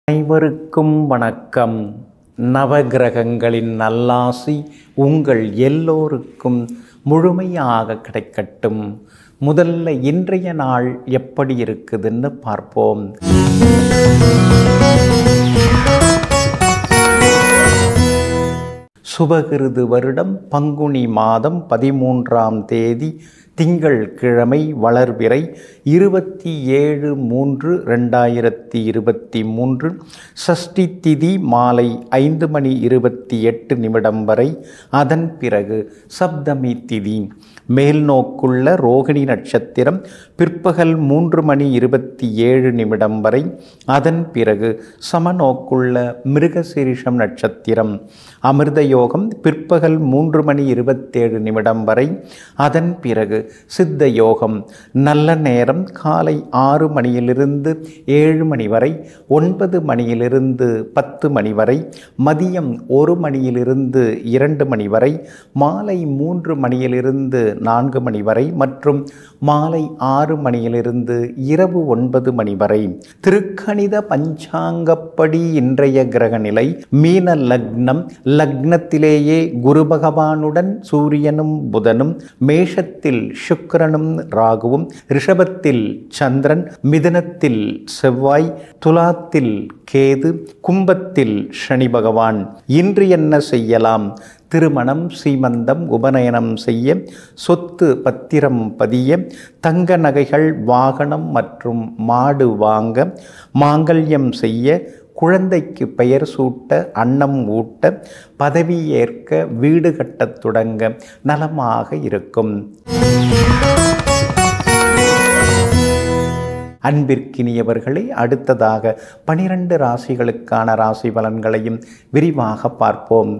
அனைவருக்கும் வணக்கம். நவகிரகங்களின் நல்லாசி உங்கள் எல்லோருக்கும் முழுமையாக கிடைக்கட்டும். முதல்ல இன்றைய நாள் எப்படி இருக்குதுன்னு பார்ப்போம். சுபகிருது வருடம் பங்குனி மாதம் 13ஆம் தேதி திங்கள் கிழமை வளர்பிறை 27/3/2023 சஷ்டி திதி மாலை 5:28 வரை. அதன் பிறகு சப்தமி திதி. மேல் நோக்குள்ள ரோகிணி நட்சத்திரம் பிற்பகல் 3:27 வரை. அதன் பிறகு சமநோக்குள்ள மிருகசீரிஷம் நட்சத்திரம். அமிர்த யோகம் பிற்பகல் 3:27 வரை. அதன் பிறகு சித்த யோகம். நல்ல நேரம் காலை 6 மணியிலிருந்து 7 மணி வரை, 9 மணியிலிருந்து 10 மணி வரை, மதியம் 1 மணியிலிருந்து 2 மணி வரை, மாலை 3 மணியிலிருந்து 4 மணி வரை மற்றும் மாலை 6 மணியிலிருந்து இரவு 9 மணி வரை. திருக்கணித பஞ்சாங்கப்படி இன்றைய கிரக நிலை மீன லக்னம். லக்னத்திலேயே குரு பகவானுடன் சூரியனும் புதனும், மேஷத்தில் சுக்கிரனும் ராகுவும், ரிஷபத்தில் சந்திரன், மிதுனத்தில் செவ்வாய், துலாத்தில் கேது, கும்பத்தில் சனி பகவான். இன்று என்ன செய்யலாம்? திருமணம், சீமந்தம், உபநயனம் செய்ய, சொத்து பத்திரம் பதிய, தங்க நகைகள், வாகனம் மற்றும் மாடு வாங்க, மாங்கல்யம் செய்ய, குழந்தைக்கு பெயர் சூட்ட, அன்னம் ஊட்ட, பதவி ஏற்க, வீடு கட்டத் தொடங்க நலமாக இருக்கும். அன்பிற்கினியவர்களே, அடுத்ததாக 12 ராசிகளுக்கான ராசி பலன்களையும் விரிவாக பார்ப்போம்.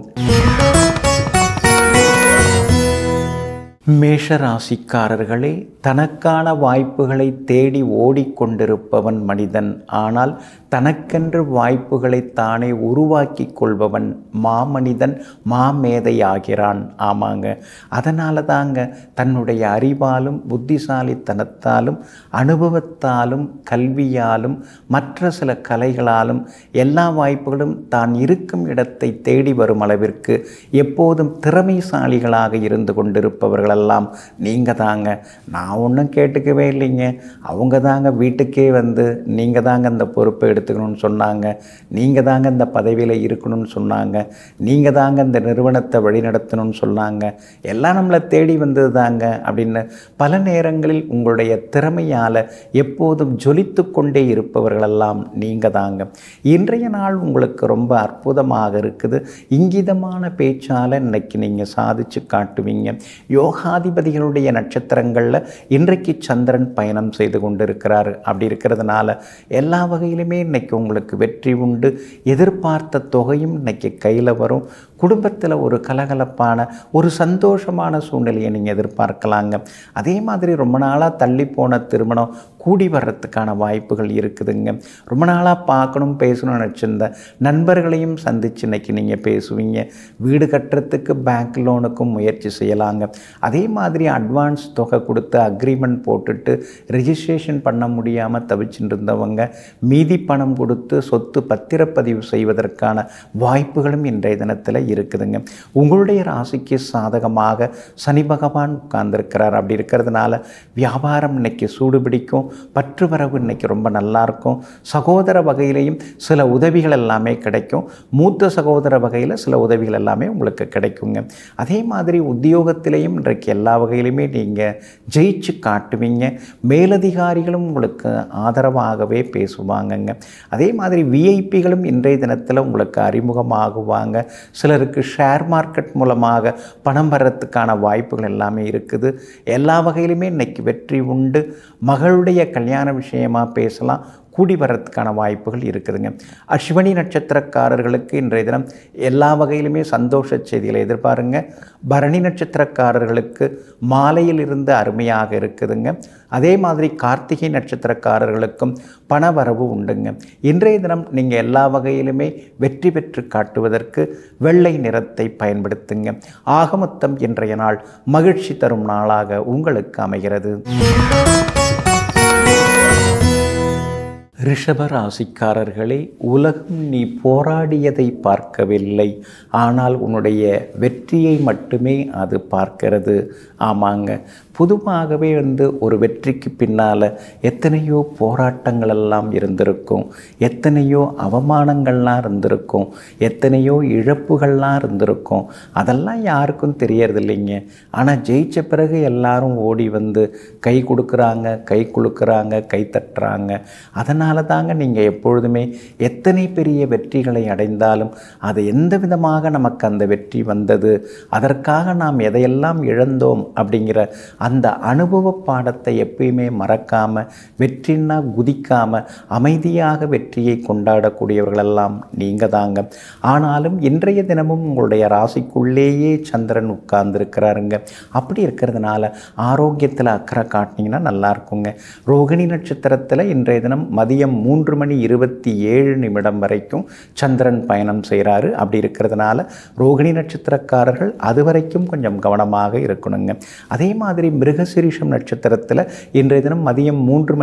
மேஷ ராசிக்காரர்களே, தனக்கான வாய்ப்புகளை தேடி ஓடிக்கொண்டிருப்பவன் மனிதன். ஆனால் தனக்கென்று வாய்ப்புகளை தானே உருவாக்கி கொள்பவன் மாமனிதன், மாமேதையாகிறான். ஆமாங்க, அதனால தாங்க தன்னுடைய அறிவாலும் புத்திசாலித்தனத்தாலும் அனுபவத்தாலும் கல்வியாலும் மற்ற சில கலைகளாலும் எல்லா வாய்ப்புகளும் தான் இருக்கும் இடத்தை தேடி வரும் அளவிற்கு எப்போதும் திறமைசாலிகளாக இருந்து கொண்டிருப்பவர்களெல்லாம் நீங்கள் தாங்க. நான் ஒன்றும் கேட்டுக்கவே இல்லைங்க, அவங்க தாங்க வீட்டுக்கே வந்து நீங்கள் தாங்க இந்த பொறுப்பை எடுத்துக்கணும்னு சொன்னாங்க, நீங்கள் தாங்க இந்த பதவியில் இருக்கணும்னு சொன்னாங்க, நீங்கள் தாங்க இந்த நிறுவனத்தை வழிநடத்தணும்னு சொன்னாங்க, எல்லாம் நம்மளை தேடி வந்தது தாங்க அப்படின்னு பல நேரங்களில் உங்களுடைய திறமையால் எப்போதும் ஜொலித்து கொண்டே இருப்பவர்களெல்லாம் நீங்கள் தாங்க. இன்றைய நாள் உங்களுக்கு ரொம்ப அற்புதமாக இருக்குது. இங்கிதமான பேச்சால் இன்னைக்கு நீங்கள் சாதிச்சு காட்டுவீங்க. யோகாதிபதிகளுடைய நட்சத்திரங்களில் இன்றைக்கு சந்திரன் பயணம் செய்து கொண்டிருக்கிறார். அப்படி இருக்கிறதுனால எல்லா வகையிலுமே இன்னைக்கு உங்களுக்கு வெற்றி உண்டு. எதிர்பார்த்த தொகையும் இன்னைக்கு கையில் வரும். குடும்பத்தில் ஒரு கலகலப்பான ஒரு சந்தோஷமான சூழ்நிலையை நீங்கள் எதிர்பார்க்கலாங்க. அதே மாதிரி ரொம்ப நாளாக தள்ளி போன திருமணம் கூடி வர்றதுக்கான வாய்ப்புகள் இருக்குதுங்க. ரொம்ப நாளாக பார்க்கணும் பேசணும்னு நினச்சிருந்த நண்பர்களையும் சந்தித்து இன்னைக்கு நீங்கள் பேசுவீங்க. வீடு கட்டுறதுக்கு பேங்க் லோனுக்கும் முயற்சி செய்யலாங்க. அதே மாதிரி அட்வான்ஸ் தொகை கொடுத்து அக்ரிமெண்ட் போட்டுட்டு ரெஜிஸ்ட்ரேஷன் பண்ண முடியாமல் தவிச்சுட்டு இருந்தவங்க மீதி பணம் கொடுத்து சொத்து பத்திரப்பதிவு செய்வதற்கான வாய்ப்புகளும் இன்றைய தினத்தில் இருக்குதுங்க. உங்களுடைய ராசிக்கு சாதகமாக சனி பகவான் உட்கார்ந்துருக்கிறார். அப்படி இருக்கிறதுனால வியாபாரம் இன்னைக்கு சூடுபிடிக்கும். பற்று வரவு இன்னைக்கு ரொம்ப நல்லாயிருக்கும். சகோதர வகையிலையும் சில உதவிகள் எல்லாமே கிடைக்கும். மூத்த சகோதர வகையில் சில உதவிகள் எல்லாமே உங்களுக்கு கிடைக்குங்க. அதே மாதிரி உத்தியோகத்திலையும் இன்றைக்கு எல்லா வகையிலுமே நீங்கள் ஜெயிச்சு காட்டுவீங்க. மேலதிகாரிகளும் உங்களுக்கு ஆதரவாகவே பேசுவாங்கங்க. அதே மாதிரி விஐபிகளும் இன்றைய தினத்தில் உங்களுக்கு அறிமுகமாகுவாங்க. சிலருக்கு ஷேர் மார்க்கெட் மூலமாக பணம் வர்றதுக்கான வாய்ப்புகள் எல்லாமே இருக்குது. எல்லா வகையிலுமே இன்னைக்கு வெற்றி உண்டு. மகளுடைய கல்யாண விஷயமாக பேசலாம். கூடி வர்றதுக்கான வாய்ப்புகள் இருக்குதுங்க. அஸ்வினி நட்சத்திரக்காரர்களுக்கு இன்றைய தினம் எல்லா வகையிலுமே சந்தோஷ செய்திகளை எதிர்பாருங்க. பரணி நட்சத்திரக்காரர்களுக்கு மாலையில் இருந்து அருமையாக இருக்குதுங்க. அதே மாதிரி கார்த்திகை நட்சத்திரக்காரர்களுக்கும் பண வரவு உண்டுங்க. இன்றைய தினம் நீங்கள் எல்லா வகையிலுமே வெற்றி பெற்று காட்டுவதற்கு வெள்ளை நிறத்தை பயன்படுத்துங்க. ஆகமொத்தம் இன்றைய நாள் மகிழ்ச்சி தரும் நாளாக உங்களுக்கு அமைகிறது. ரிஷப ராசிக்காரர்களே, உலகம் நீ போராடியதை பார்க்கவில்லை, ஆனால் உன்னுடைய வெற்றியை மட்டுமே அது பார்க்கிறது. ஆமாங்க, பொதுவாகவே ஒரு வெற்றிக்கு பின்னால் எத்தனையோ போராட்டங்கள் எல்லாம் இருந்திருக்கும், எத்தனையோ அவமானங்கள்லாம் இருந்திருக்கும், எத்தனையோ இழப்புகள்லாம் இருந்திருக்கும். அதெல்லாம் யாருக்கும் தெரியறதில்லைங்க. ஆனால் ஜெயித்த பிறகு எல்லாரும் ஓடி வந்து கை கொடுக்குறாங்க, கை குலுக்குறாங்க, கை தட்டுறாங்க. அதனால தாங்க நீங்கள் எப்பொழுதுமே எத்தனை பெரிய வெற்றிகளை அடைந்தாலும் அது எந்த விதமாக நமக்கு அந்த வெற்றி வந்தது, அதற்காக நாம் எதையெல்லாம் இழந்தோம் அப்படிங்கிற அந்த அனுபவ பாடத்தை எப்பயுமே மறக்காமல், வெற்றின்னா குதிக்காமல் அமைதியாக வெற்றியை கொண்டாடக்கூடியவர்களெல்லாம் நீங்கள் தாங்க. ஆனாலும் இன்றைய தினமும் உங்களுடைய ராசிக்குள்ளேயே சந்திரன் உட்கார்ந்துருக்கிறாருங்க. அப்படி இருக்கிறதுனால ஆரோக்கியத்தில் அக்கறை காட்டினீங்கன்னா நல்லா இருக்குங்க. ரோகிணி நட்சத்திரத்தில் இன்றைய தினம் மதியம் 3:27 வரைக்கும் சந்திரன் பயணம் செய்கிறாரு. அப்படி இருக்கிறதுனால ரோகிணி நட்சத்திரக்காரர்கள் அது வரைக்கும் கொஞ்சம் கவனமாக இருக்கணுங்க. அதே மாதிரி மிருகசீரிஷம் நட்சத்திரத்தில் இன்றைய தினம் மதியம்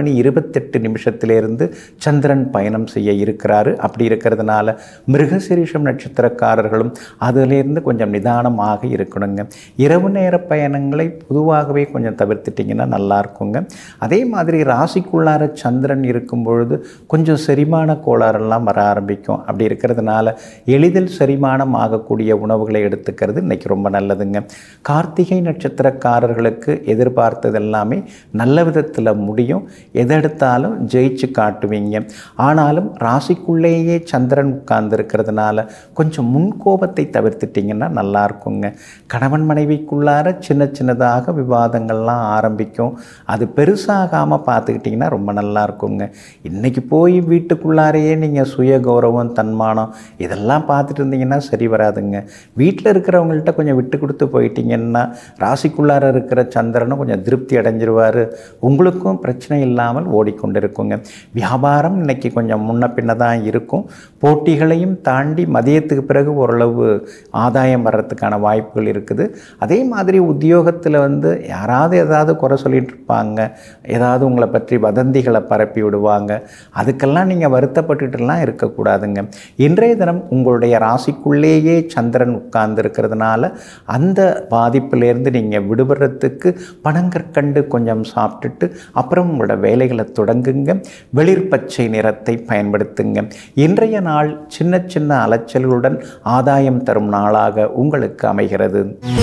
3:28 சந்திரன் பயணம் செய்ய இருக்கிறாரு. அப்படி இருக்கிறதுனால மிருகசீரிஷம் நட்சத்திரக்காரர்களும் அதிலிருந்து கொஞ்சம் நிதானமாக இருக்கணுங்க. இரவு நேர பயணங்களை பொதுவாகவே கொஞ்சம் தவிர்த்துட்டிங்கன்னா நல்லா இருக்குங்க. அதே மாதிரி ராசிக்குள்ளார சந்திரன் இருக்கும் பொழுது கொஞ்சம் செரிமான கோளாறெல்லாம் வர ஆரம்பிக்கும். அப்படி இருக்கிறதுனால எளிதில் செரிமானம் ஆகக்கூடிய உணவுகளை எடுத்துக்கிறது இன்றைக்கி ரொம்ப நல்லதுங்க. கார்த்திகை நட்சத்திரக்காரர்களுக்கு எதிர்பார்த்தது எல்லாமே நல்ல விதத்தில் முடியும். எதெடுத்தாலும் ஜெயிச்சு காட்டுவீங்க. ஆனாலும் ராசிக்குள்ளேயே சந்திரன் உட்கார்ந்து இருக்கிறதுனால கொஞ்சம் முன்கோபத்தை தவிர்த்துட்டிங்கன்னா நல்லா இருக்குங்க. கணவன் மனைவிக்குள்ளார சின்ன சின்னதாக விவாதங்கள்லாம் ஆரம்பிக்கும். அது பெருசாகாமல் பார்த்துக்கிட்டிங்கன்னா ரொம்ப நல்லா இருக்குங்க. இன்றைக்கி போய் வீட்டுக்குள்ளாரையே நீங்கள் சுய கௌரவம், தன்மானம் இதெல்லாம் பார்த்துட்டு இருந்தீங்கன்னா சரி வராதுங்க. வீட்டில் இருக்கிறவங்கள்ட்ட கொஞ்சம் விட்டு கொடுத்து போயிட்டீங்கன்னா ராசிக்குள்ளார இருக்கிற சந்திரனும் கொஞ்சம் திருப்தி அடைஞ்சிருவார். உங்களுக்கும் பிரச்சனை இல்லாமல் ஓடிக்கொண்டு இருக்குங்க. வியாபாரம் இன்றைக்கி கொஞ்சம் முன்ன பின்ன தான் இருக்கும். போட்டிகளையும் தாண்டி மதியத்துக்கு பிறகு ஓரளவு ஆதாயம் வர்றதுக்கான வாய்ப்புகள் இருக்குது. அதே மாதிரி உத்தியோகத்தில் யாராவது ஏதாவது குறை சொல்லிகிட்டு இருப்பாங்க, ஏதாவது உங்களை பற்றி வதந்திகளை பரப்பி விடுவாங்க. அதுக்கெல்லாம் நீங்கள் வருத்தப்பட்டுட்டுலாம் இருக்கக்கூடாதுங்க. இன்றைய தினம் உங்களுடைய ராசிக்குள்ளேயே சந்திரன் உட்கார்ந்து இருக்கிறதுனால அந்த பாதிப்பிலேருந்து நீங்கள் விடுபடுறதுக்கு பனங்கற்கண்டு கொஞ்சம் சாப்பிட்டுட்டு அப்புறம் உங்களோட வேலைகளை தொடங்குங்க. வெளிர் பச்சை நிறத்தை பயன்படுத்துங்க. இன்றைய நாள் சின்ன சின்ன அலைச்சல்களுடன் ஆதாயம் தரும் நாளாக உங்களுக்கு அமைகிறது.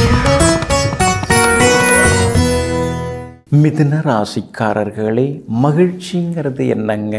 மிதுன ராசிக்காரர்களே, மகிழ்ச்சிங்கிறது என்னங்க?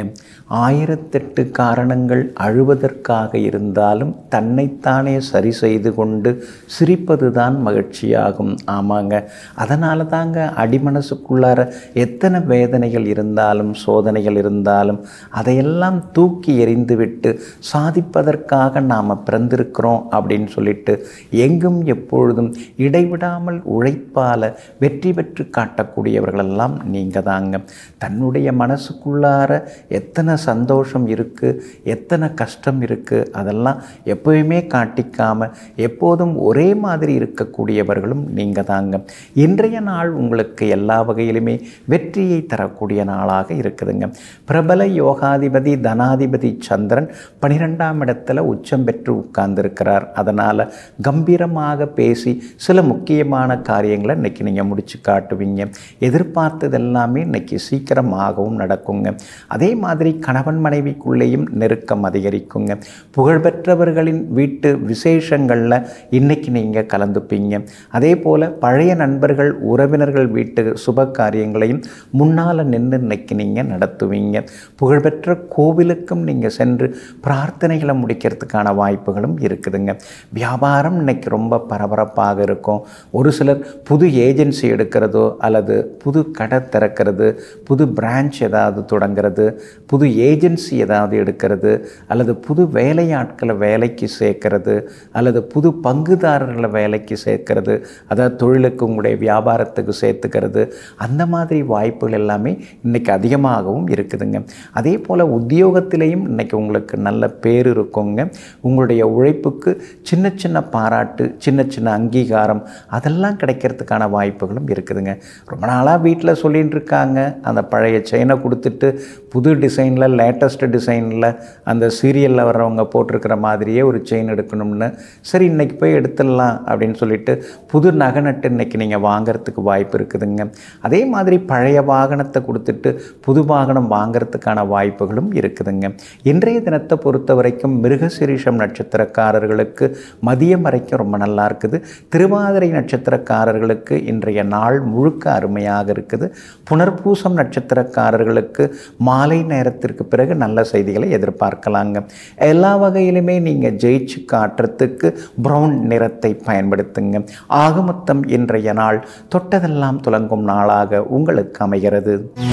1008 காரணங்கள் அழுவதற்காக இருந்தாலும் தன்னைத்தானே சரி செய்து கொண்டு சிரிப்பது தான் மகிழ்ச்சியாகும். ஆமாங்க, அதனால தாங்க அடிமனசுக்குள்ளார எத்தனை வேதனைகள் இருந்தாலும் சோதனைகள் இருந்தாலும் அதையெல்லாம் தூக்கி எறிந்துவிட்டு சாதிப்பதற்காக நாம் பிறந்திருக்கிறோம் அப்படின்னு சொல்லிட்டு எங்கும் எப்பொழுதும் இடைவிடாமல் உழைப்பால் வெற்றி பெற்று காட்டக்கூடியவர்களெல்லாம் நீங்கள் தாங்க. தன்னுடைய மனசுக்குள்ளார எத்தனை சந்தோஷம் இருக்குது, எத்தனை கஷ்டம் இருக்குது, அதெல்லாம் எப்போயுமே காட்டிக்காமல் எப்போதும் ஒரே மாதிரி இருக்கக்கூடியவர்களும் நீங்கள் தாங்க. இன்றைய நாள் உங்களுக்கு எல்லா வகையிலுமே வெற்றியை தரக்கூடிய நாளாக இருக்குதுங்க. பிரபல யோகாதிபதி தனாதிபதி சந்திரன் 12ஆம் இடத்துல உச்சம் பெற்று உட்கார்ந்துருக்கிறார். அதனால் கம்பீரமாக பேசி சில முக்கியமான காரியங்களை இன்றைக்கி நீங்கள் முடித்து காட்டுவீங்க. எதிர்பார்த்தது எல்லாமே இன்றைக்கி சீக்கிரமாகவும் நடக்குங்க. அதே மாதிரி கணவன் மனைவிக்குள்ளேயும் நெருக்கம் அதிகரிக்குங்க. புகழ்பெற்றவர்களின் வீட்டு விசேஷங்களில் இன்றைக்கி நீங்கள் கலந்துப்பீங்க. அதே போல் பழைய நண்பர்கள் உறவினர்கள் வீட்டு சுப காரியங்களையும் முன்னால் நின்று இன்றைக்கி நீங்கள் நடத்துவீங்க. புகழ்பெற்ற கோவிலுக்கும் நீங்கள் சென்று பிரார்த்தனைகளை முடிக்கிறதுக்கான வாய்ப்புகளும் இருக்குதுங்க. வியாபாரம் இன்றைக்கி ரொம்ப பரபரப்பாக இருக்கும். ஒரு சிலர் புது ஏஜென்சி எடுக்கிறதோ அல்லது புது கடை திறக்கிறது, புது பிரான்ச் ஏதாவது தொடங்கிறது, புது ஏஜென்சி ஏதாவது எடுக்கிறது, அல்லது புது வேலையாட்களை வேலைக்கு சேர்க்கறது, அல்லது புது பங்குதாரர்களை வேலைக்கு சேர்க்கறது, அதாவது தொழிலுக்கு உங்களுடைய வியாபாரத்துக்கு சேர்த்துக்கிறது, அந்த மாதிரி வாய்ப்புகள் எல்லாமே இன்றைக்கி அதிகமாகவும் இருக்குதுங்க. அதே போல் உத்தியோகத்திலையும் இன்றைக்கி உங்களுக்கு நல்ல பேர் இருக்குங்க. உங்களுடைய உழைப்புக்கு சின்ன சின்ன பாராட்டு, சின்ன சின்ன அங்கீகாரம் அதெல்லாம் கிடைக்கிறதுக்கான வாய்ப்புகளும் இருக்குதுங்க. ரொம்ப நாளாக நாளாக வீட்டில் சொல்லிகிட்டு இருக்காங்க, அந்த பழைய செயினை கொடுத்துட்டு புது டிசைனில் லேட்டஸ்ட் டிசைனில் அந்த சீரியலில் வர்றவங்க போட்டிருக்கிற மாதிரியே ஒரு செயின் எடுக்கணும்னு. சரி இன்றைக்கி போய் எடுத்துடலாம் அப்படின்னு சொல்லிட்டு புது நகை நட்டு இன்றைக்கி நீங்கள் வாங்கிறதுக்கு வாய்ப்பு இருக்குதுங்க. அதே மாதிரி பழைய வாகனத்தை கொடுத்துட்டு புது வாகனம் வாங்கிறதுக்கான வாய்ப்புகளும் இருக்குதுங்க. இன்றைய தினத்தை பொறுத்த வரைக்கும் மிருகசீரிஷம் நட்சத்திரக்காரர்களுக்கு மதியம் வரைக்கும் ரொம்ப நல்லா இருக்குது. திருவாதிரை நட்சத்திரக்காரர்களுக்கு இன்றைய நாள் முழுக்க அருமையாக இருக்குது. புனர்பூசம் நட்சத்திரக்காரர்களுக்கு மாலை நேரத்திற்கு பிறகு நல்ல செய்திகளை எதிர்பார்க்கலாங்க. எல்லா வகையிலுமே நீங்கள் ஜெயிச்சு காட்டுறதுக்கு பிரவுன் நிறத்தை பயன்படுத்துங்க. ஆகமொத்தம் இன்றைய நாள் தொட்டதெல்லாம் துலங்கும் நாளாக உங்களுக்கு அமைகிறது.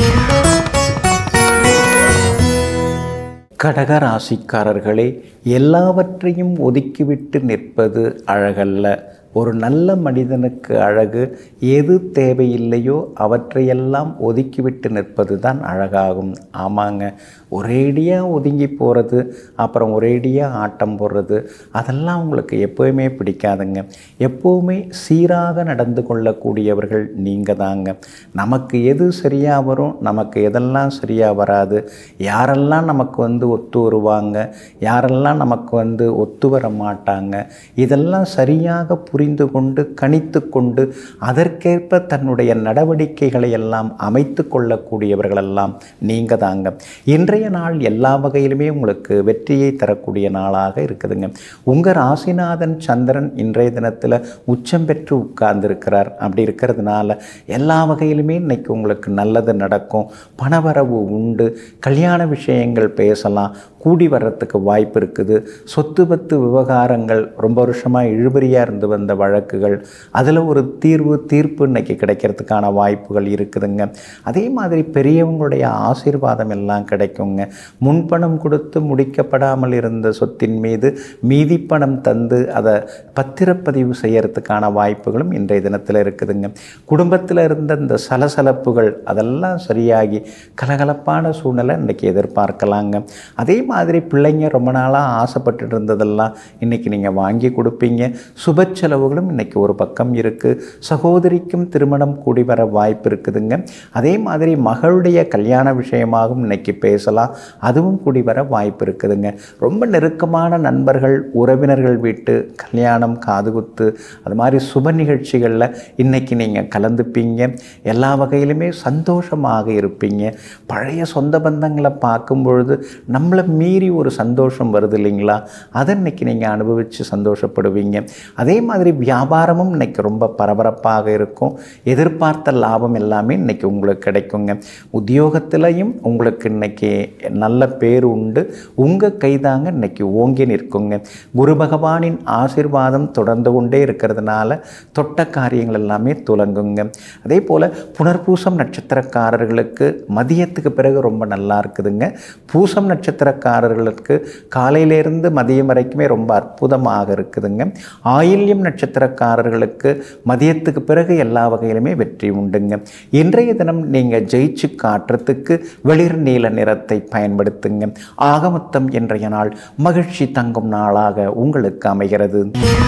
கடக ராசிக்காரர்களே, எல்லாவற்றையும் ஒதுக்கிவிட்டு நிற்பது அழகல்ல. ஒரு நல்ல மனிதனுக்கு அழகு எது தேவையில்லையோ அவற்றையெல்லாம் ஒதுக்கிவிட்டு நிற்பது தான் அழகாகும். ஆமாங்க, ஒரேடியாக ஒதுங்கி போகிறது, அப்புறம் ஒரேடியாக ஆட்டம் போடுறது, அதெல்லாம் உங்களுக்கு எப்போவுமே பிடிக்காதுங்க. எப்போவுமே சீராக நடந்து கொள்ளக்கூடியவர்கள் நீங்கள் தாங்க. நமக்கு எது சரியாக வரும், நமக்கு எதெல்லாம் சரியாக வராது, யாரெல்லாம் நமக்கு ஒத்து வருவாங்க, யாரெல்லாம் நமக்கு ஒத்து வர மாட்டாங்க, இதெல்லாம் சரியாக புரிந்து கொண்டு கணித்து கொண்டு அதற்கேற்ப தன்னுடைய நடவடிக்கைகளை எல்லாம் அமைத்து கொள்ளக்கூடியவர்களெல்லாம் நீங்கள் தாங்க. இன்றைய நாள் எல்லா வகையிலுமே உங்களுக்கு வெற்றியை தரக்கூடிய நாளாக இருக்குதுங்க. உங்கள் ராசிநாதன் சந்திரன் இன்றைய தினத்தில் உச்சம் பெற்று உட்கார்ந்துருக்கிறார். அப்படி இருக்கிறதுனால எல்லா வகையிலுமே இன்னைக்கு உங்களுக்கு நல்லது நடக்கும். பணவரவு உண்டு. கல்யாண விஷயங்கள் பேசலாம், கூடி வர்றதுக்கு வாய்ப்பு இருக்குது. சொத்து பத்து விவகாரங்கள் ரொம்ப வருஷமாக இழுபறியாக இருந்து வந்த வழக்குகள், அதில் ஒரு தீர்ப்பு இன்னைக்கு கிடைக்கிறதுக்கான வாய்ப்புகள் இருக்குதுங்க. அதே மாதிரி பெரியவங்களுடைய ஆசீர்வாதம் எல்லாம் கிடைக்குங்க. முன்பணம் கொடுத்து முடிக்கப்படாமல் இருந்த சொத்தின் மீது மீதி பணம் தந்து அதை பத்திரப்பதிவு செய்யறதுக்கான வாய்ப்புகளும் இன்றைய தினத்தில் இருக்குதுங்க. குடும்பத்தில் இருந்த இந்த சலசலப்புகள் அதெல்லாம் சரியாகி கலகலப்பான சூழ்நிலை இன்றைக்கி எதிர்பார்க்கலாங்க. அதே மாதிரி பிள்ளைங்க ரொம்ப நாளாக ஆசைப்பட்டு இருந்ததெல்லாம் இன்றைக்கி நீங்கள் வாங்கி கொடுப்பீங்க. சுப செலவுகளும் இன்றைக்கி ஒரு பக்கம் இருக்குது. சகோதரிக்கும் திருமணம் கூடி வர வாய்ப்பு இருக்குதுங்க. அதே மாதிரி மகளுடைய கல்யாண விஷயமாகவும் இன்றைக்கி பேசலாம், அதுவும் கூடி வர வாய்ப்பு இருக்குதுங்க. ரொம்ப நெருக்கமான நண்பர்கள் உறவினர்கள் வீட்டு கல்யாணம் காதுகுத்து அது மாதிரி சுப நிகழ்ச்சிகளில் இன்றைக்கி நீங்கள் கலந்துப்பீங்க. எல்லா வகையிலுமே சந்தோஷமாக இருப்பீங்க. பழைய சொந்த பந்தங்களை பார்க்கும் பொழுது நம்மளை மீறி ஒரு சந்தோஷம் வருது இல்லைங்களா, அதை இன்றைக்கி நீங்கள் அனுபவித்து சந்தோஷப்படுவீங்க. அதே மாதிரி வியாபாரமும் இன்றைக்கி ரொம்ப பரபரப்பாக இருக்கும். எதிர்பார்த்த லாபம் எல்லாமே இன்றைக்கி உங்களுக்கு கிடைக்குங்க. உத்தியோகத்திலையும் உங்களுக்கு இன்றைக்கி நல்ல பேர் உண்டு. உங்கள் கைதாங்க இன்றைக்கி ஓங்கி நிற்குங்க. குரு பகவானின் ஆசீர்வாதம் தொடர்ந்து கொண்டே இருக்கிறதுனால தொட்ட காரியங்கள் எல்லாமே துலங்குங்க. அதே போல் புனர்பூசம் நட்சத்திரக்காரர்களுக்கு மதியத்துக்கு பிறகு ரொம்ப நல்லா இருக்குதுங்க. பூசம் நட்சத்திரக்காரர்களுக்கு காலையிலேருந்து மதியம் வரைக்குமே ரொம்ப அற்புதமாக இருக்குதுங்க. ஆயில்யம் நட்சத்திரக்காரர்களுக்கு மதியத்துக்கு பிறகு எல்லா வகையிலுமே வெற்றி உண்டுங்க. இன்றைய தினம் நீங்கள் ஜெயிச்சு காட்டுறதுக்கு வெளிர் நீல நிறத்தை பயன்படுத்துங்க. ஆகமொத்தம் இன்றைய நாள் மகிழ்ச்சி தங்கும் நாளாக உங்களுக்கு அமைகிறது.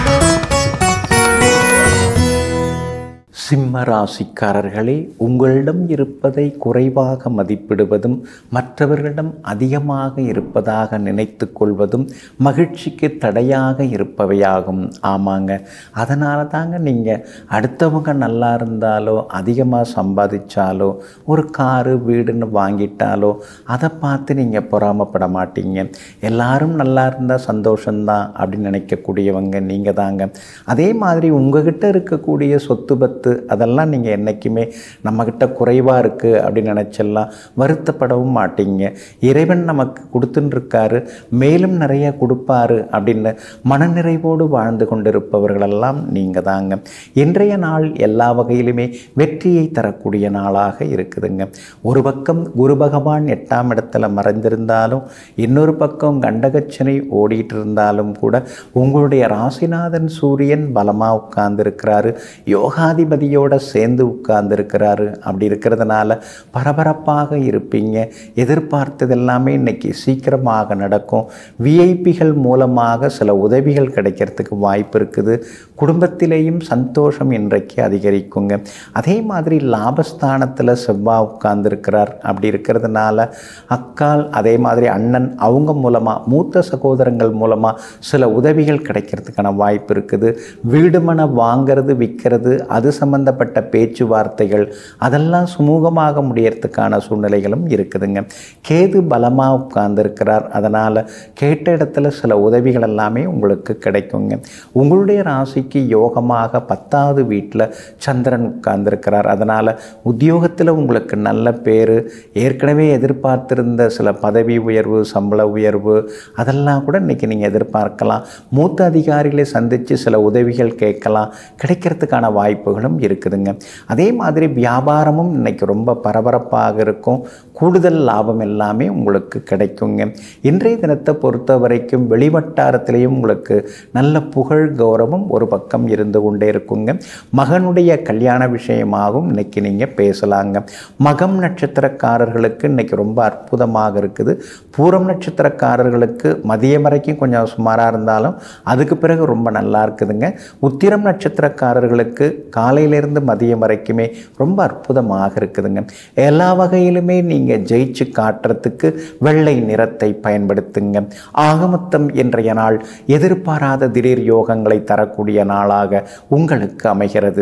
சிம்ம ராசிக்காரர்களே, உங்களிடம் இருப்பதை குறைவாக மதிப்பிடுவதும் மற்றவர்களிடம் அதிகமாக இருப்பதாக நினைத்து கொள்வதும் மகிழ்ச்சிக்கு தடையாக இருப்பவையாகும். ஆமாங்க, அதனால தாங்க நீங்கள் அடுத்தவங்க நல்லா இருந்தாலோ அதிகமாக சம்பாதிச்சாலோ ஒரு காரு வீடுன்னு வாங்கிட்டாலோ அதை பார்த்து நீங்கள் பொறாமப்பட மாட்டீங்க. எல்லாரும் நல்லா இருந்தால் சந்தோஷந்தான் அப்படின்னு நினைக்கக்கூடியவங்க நீங்கள் தாங்க. அதே மாதிரி உங்ககிட்ட இருக்கக்கூடிய சொத்து பத்து அதெல்லாம் நீங்கள் என்றைக்குமே நம்மக்கிட்ட குறைவாக இருக்குது அப்படின்னு நினச்செல்லாம் வருத்தப்படவும் மாட்டீங்க. இறைவன் நமக்கு கொடுத்துட்டுருக்காரு, மேலும் நிறைய கொடுப்பாரு அப்படின்னு மனநிறைவோடு வாழ்ந்து கொண்டிருப்பவர்களெல்லாம் நீங்கள் தாங்க. இன்றைய நாள் எல்லா வகையிலுமே வெற்றியை தரக்கூடிய நாளாக இருக்குதுங்க. ஒரு பக்கம் குரு பகவான் 8ஆம் இடத்துல மறைந்திருந்தாலும் இன்னொரு பக்கம் கண்டகச்சனை ஓடிட்டு இருந்தாலும் கூட உங்களுடைய ராசிநாதன் சூரியன் பலமாக உட்கார்ந்துருக்கிறாரு. யோகாதிபதி பதவியோடு சேர்ந்து உட்கார்ந்துருக்கிறாரு. அப்படி இருக்கிறதுனால பரபரப்பாக இருப்பீங்க. எதிர்பார்த்தது எல்லாமே இன்றைக்கி சீக்கிரமாக நடக்கும். விஐபிகள் மூலமாக சில உதவிகள் கிடைக்கிறதுக்கு வாய்ப்பு இருக்குது. குடும்பத்திலேயும் சந்தோஷம் இன்றைக்கு அதிகரிக்குங்க. அதே மாதிரி லாபஸ்தானத்தில் செவ்வாய் உட்கார்ந்துருக்கிறார். அப்படி இருக்கிறதுனால அக்கால், அதே மாதிரி அண்ணன், அவங்க மூலமாக மூத்த சகோதரங்கள் மூலமாக சில உதவிகள் கிடைக்கிறதுக்கான வாய்ப்பு இருக்குது. வீடு மனை வாங்கிறது விற்கிறது அது சம்பந்தப்பட்ட பேச்சுவார்த்தைகள் அதெல்லாம் சுமூகமாக முடியறதுக்கான சூழ்நிலைகளும் இருக்குதுங்க. கேது பலமாக உட்கார்ந்துருக்கிறார். அதனால் கேட்ட இடத்துல சில உதவிகள் எல்லாமே உங்களுக்கு கிடைக்குங்க. உங்களுடைய ராசிக்கு யோகமாக 10வது வீட்டில் சந்திரன் உட்கார்ந்துருக்கிறார். அதனால் உத்தியோகத்தில் உங்களுக்கு நல்ல பேர், ஏற்கனவே எதிர்பார்த்திருந்த சில பதவி உயர்வு, சம்பள உயர்வு அதெல்லாம் கூட இன்றைக்கி நீங்கள் எதிர்பார்க்கலாம். மூத்த அதிகாரிகளை சந்தித்து சில உதவிகள் கேட்கலாம். கிடைக்கிறதுக்கான வாய்ப்புகளும் இருக்குதுங்க. அதே மாதிரி வியாபாரமும் இன்றைக்கி ரொம்ப பரபரப்பாக இருக்கும். கூடுதல் லாபம் எல்லாமே உங்களுக்கு கிடைக்குங்க. இன்றைய தினத்தை பொறுத்த வரைக்கும் வெளிவட்டாரத்திலையும் உங்களுக்கு நல்ல புகழ் கௌரவம் ஒரு பக்கம் இருந்து கொண்டே இருக்குங்க. மகனுடைய கல்யாண விஷயமாகவும் இன்றைக்கி நீங்கள் பேசலாங்க. மகம் நட்சத்திரக்காரர்களுக்கு இன்றைக்கி ரொம்ப அற்புதமாக இருக்குது. பூரம் நட்சத்திரக்காரர்களுக்கு மதியம் வரைக்கும் கொஞ்சம் சுமாராக இருந்தாலும் அதுக்கு பிறகு ரொம்ப நல்லா இருக்குதுங்க. உத்திரம் நட்சத்திரக்காரர்களுக்கு காலையிலேருந்து மதியம் வரைக்குமே ரொம்ப அற்புதமாக இருக்குதுங்க. எல்லா வகையிலுமே நீங்கள் ஜெயிச்சு காட்டுறதுக்கு வெள்ளை நிறத்தை பயன்படுத்துங்க. ஆகமொத்தம் இன்றைய நாள் எதிர்பாராத திடீர் யோகங்களை தரக்கூடிய நாளாக உங்களுக்கு அமைகிறது.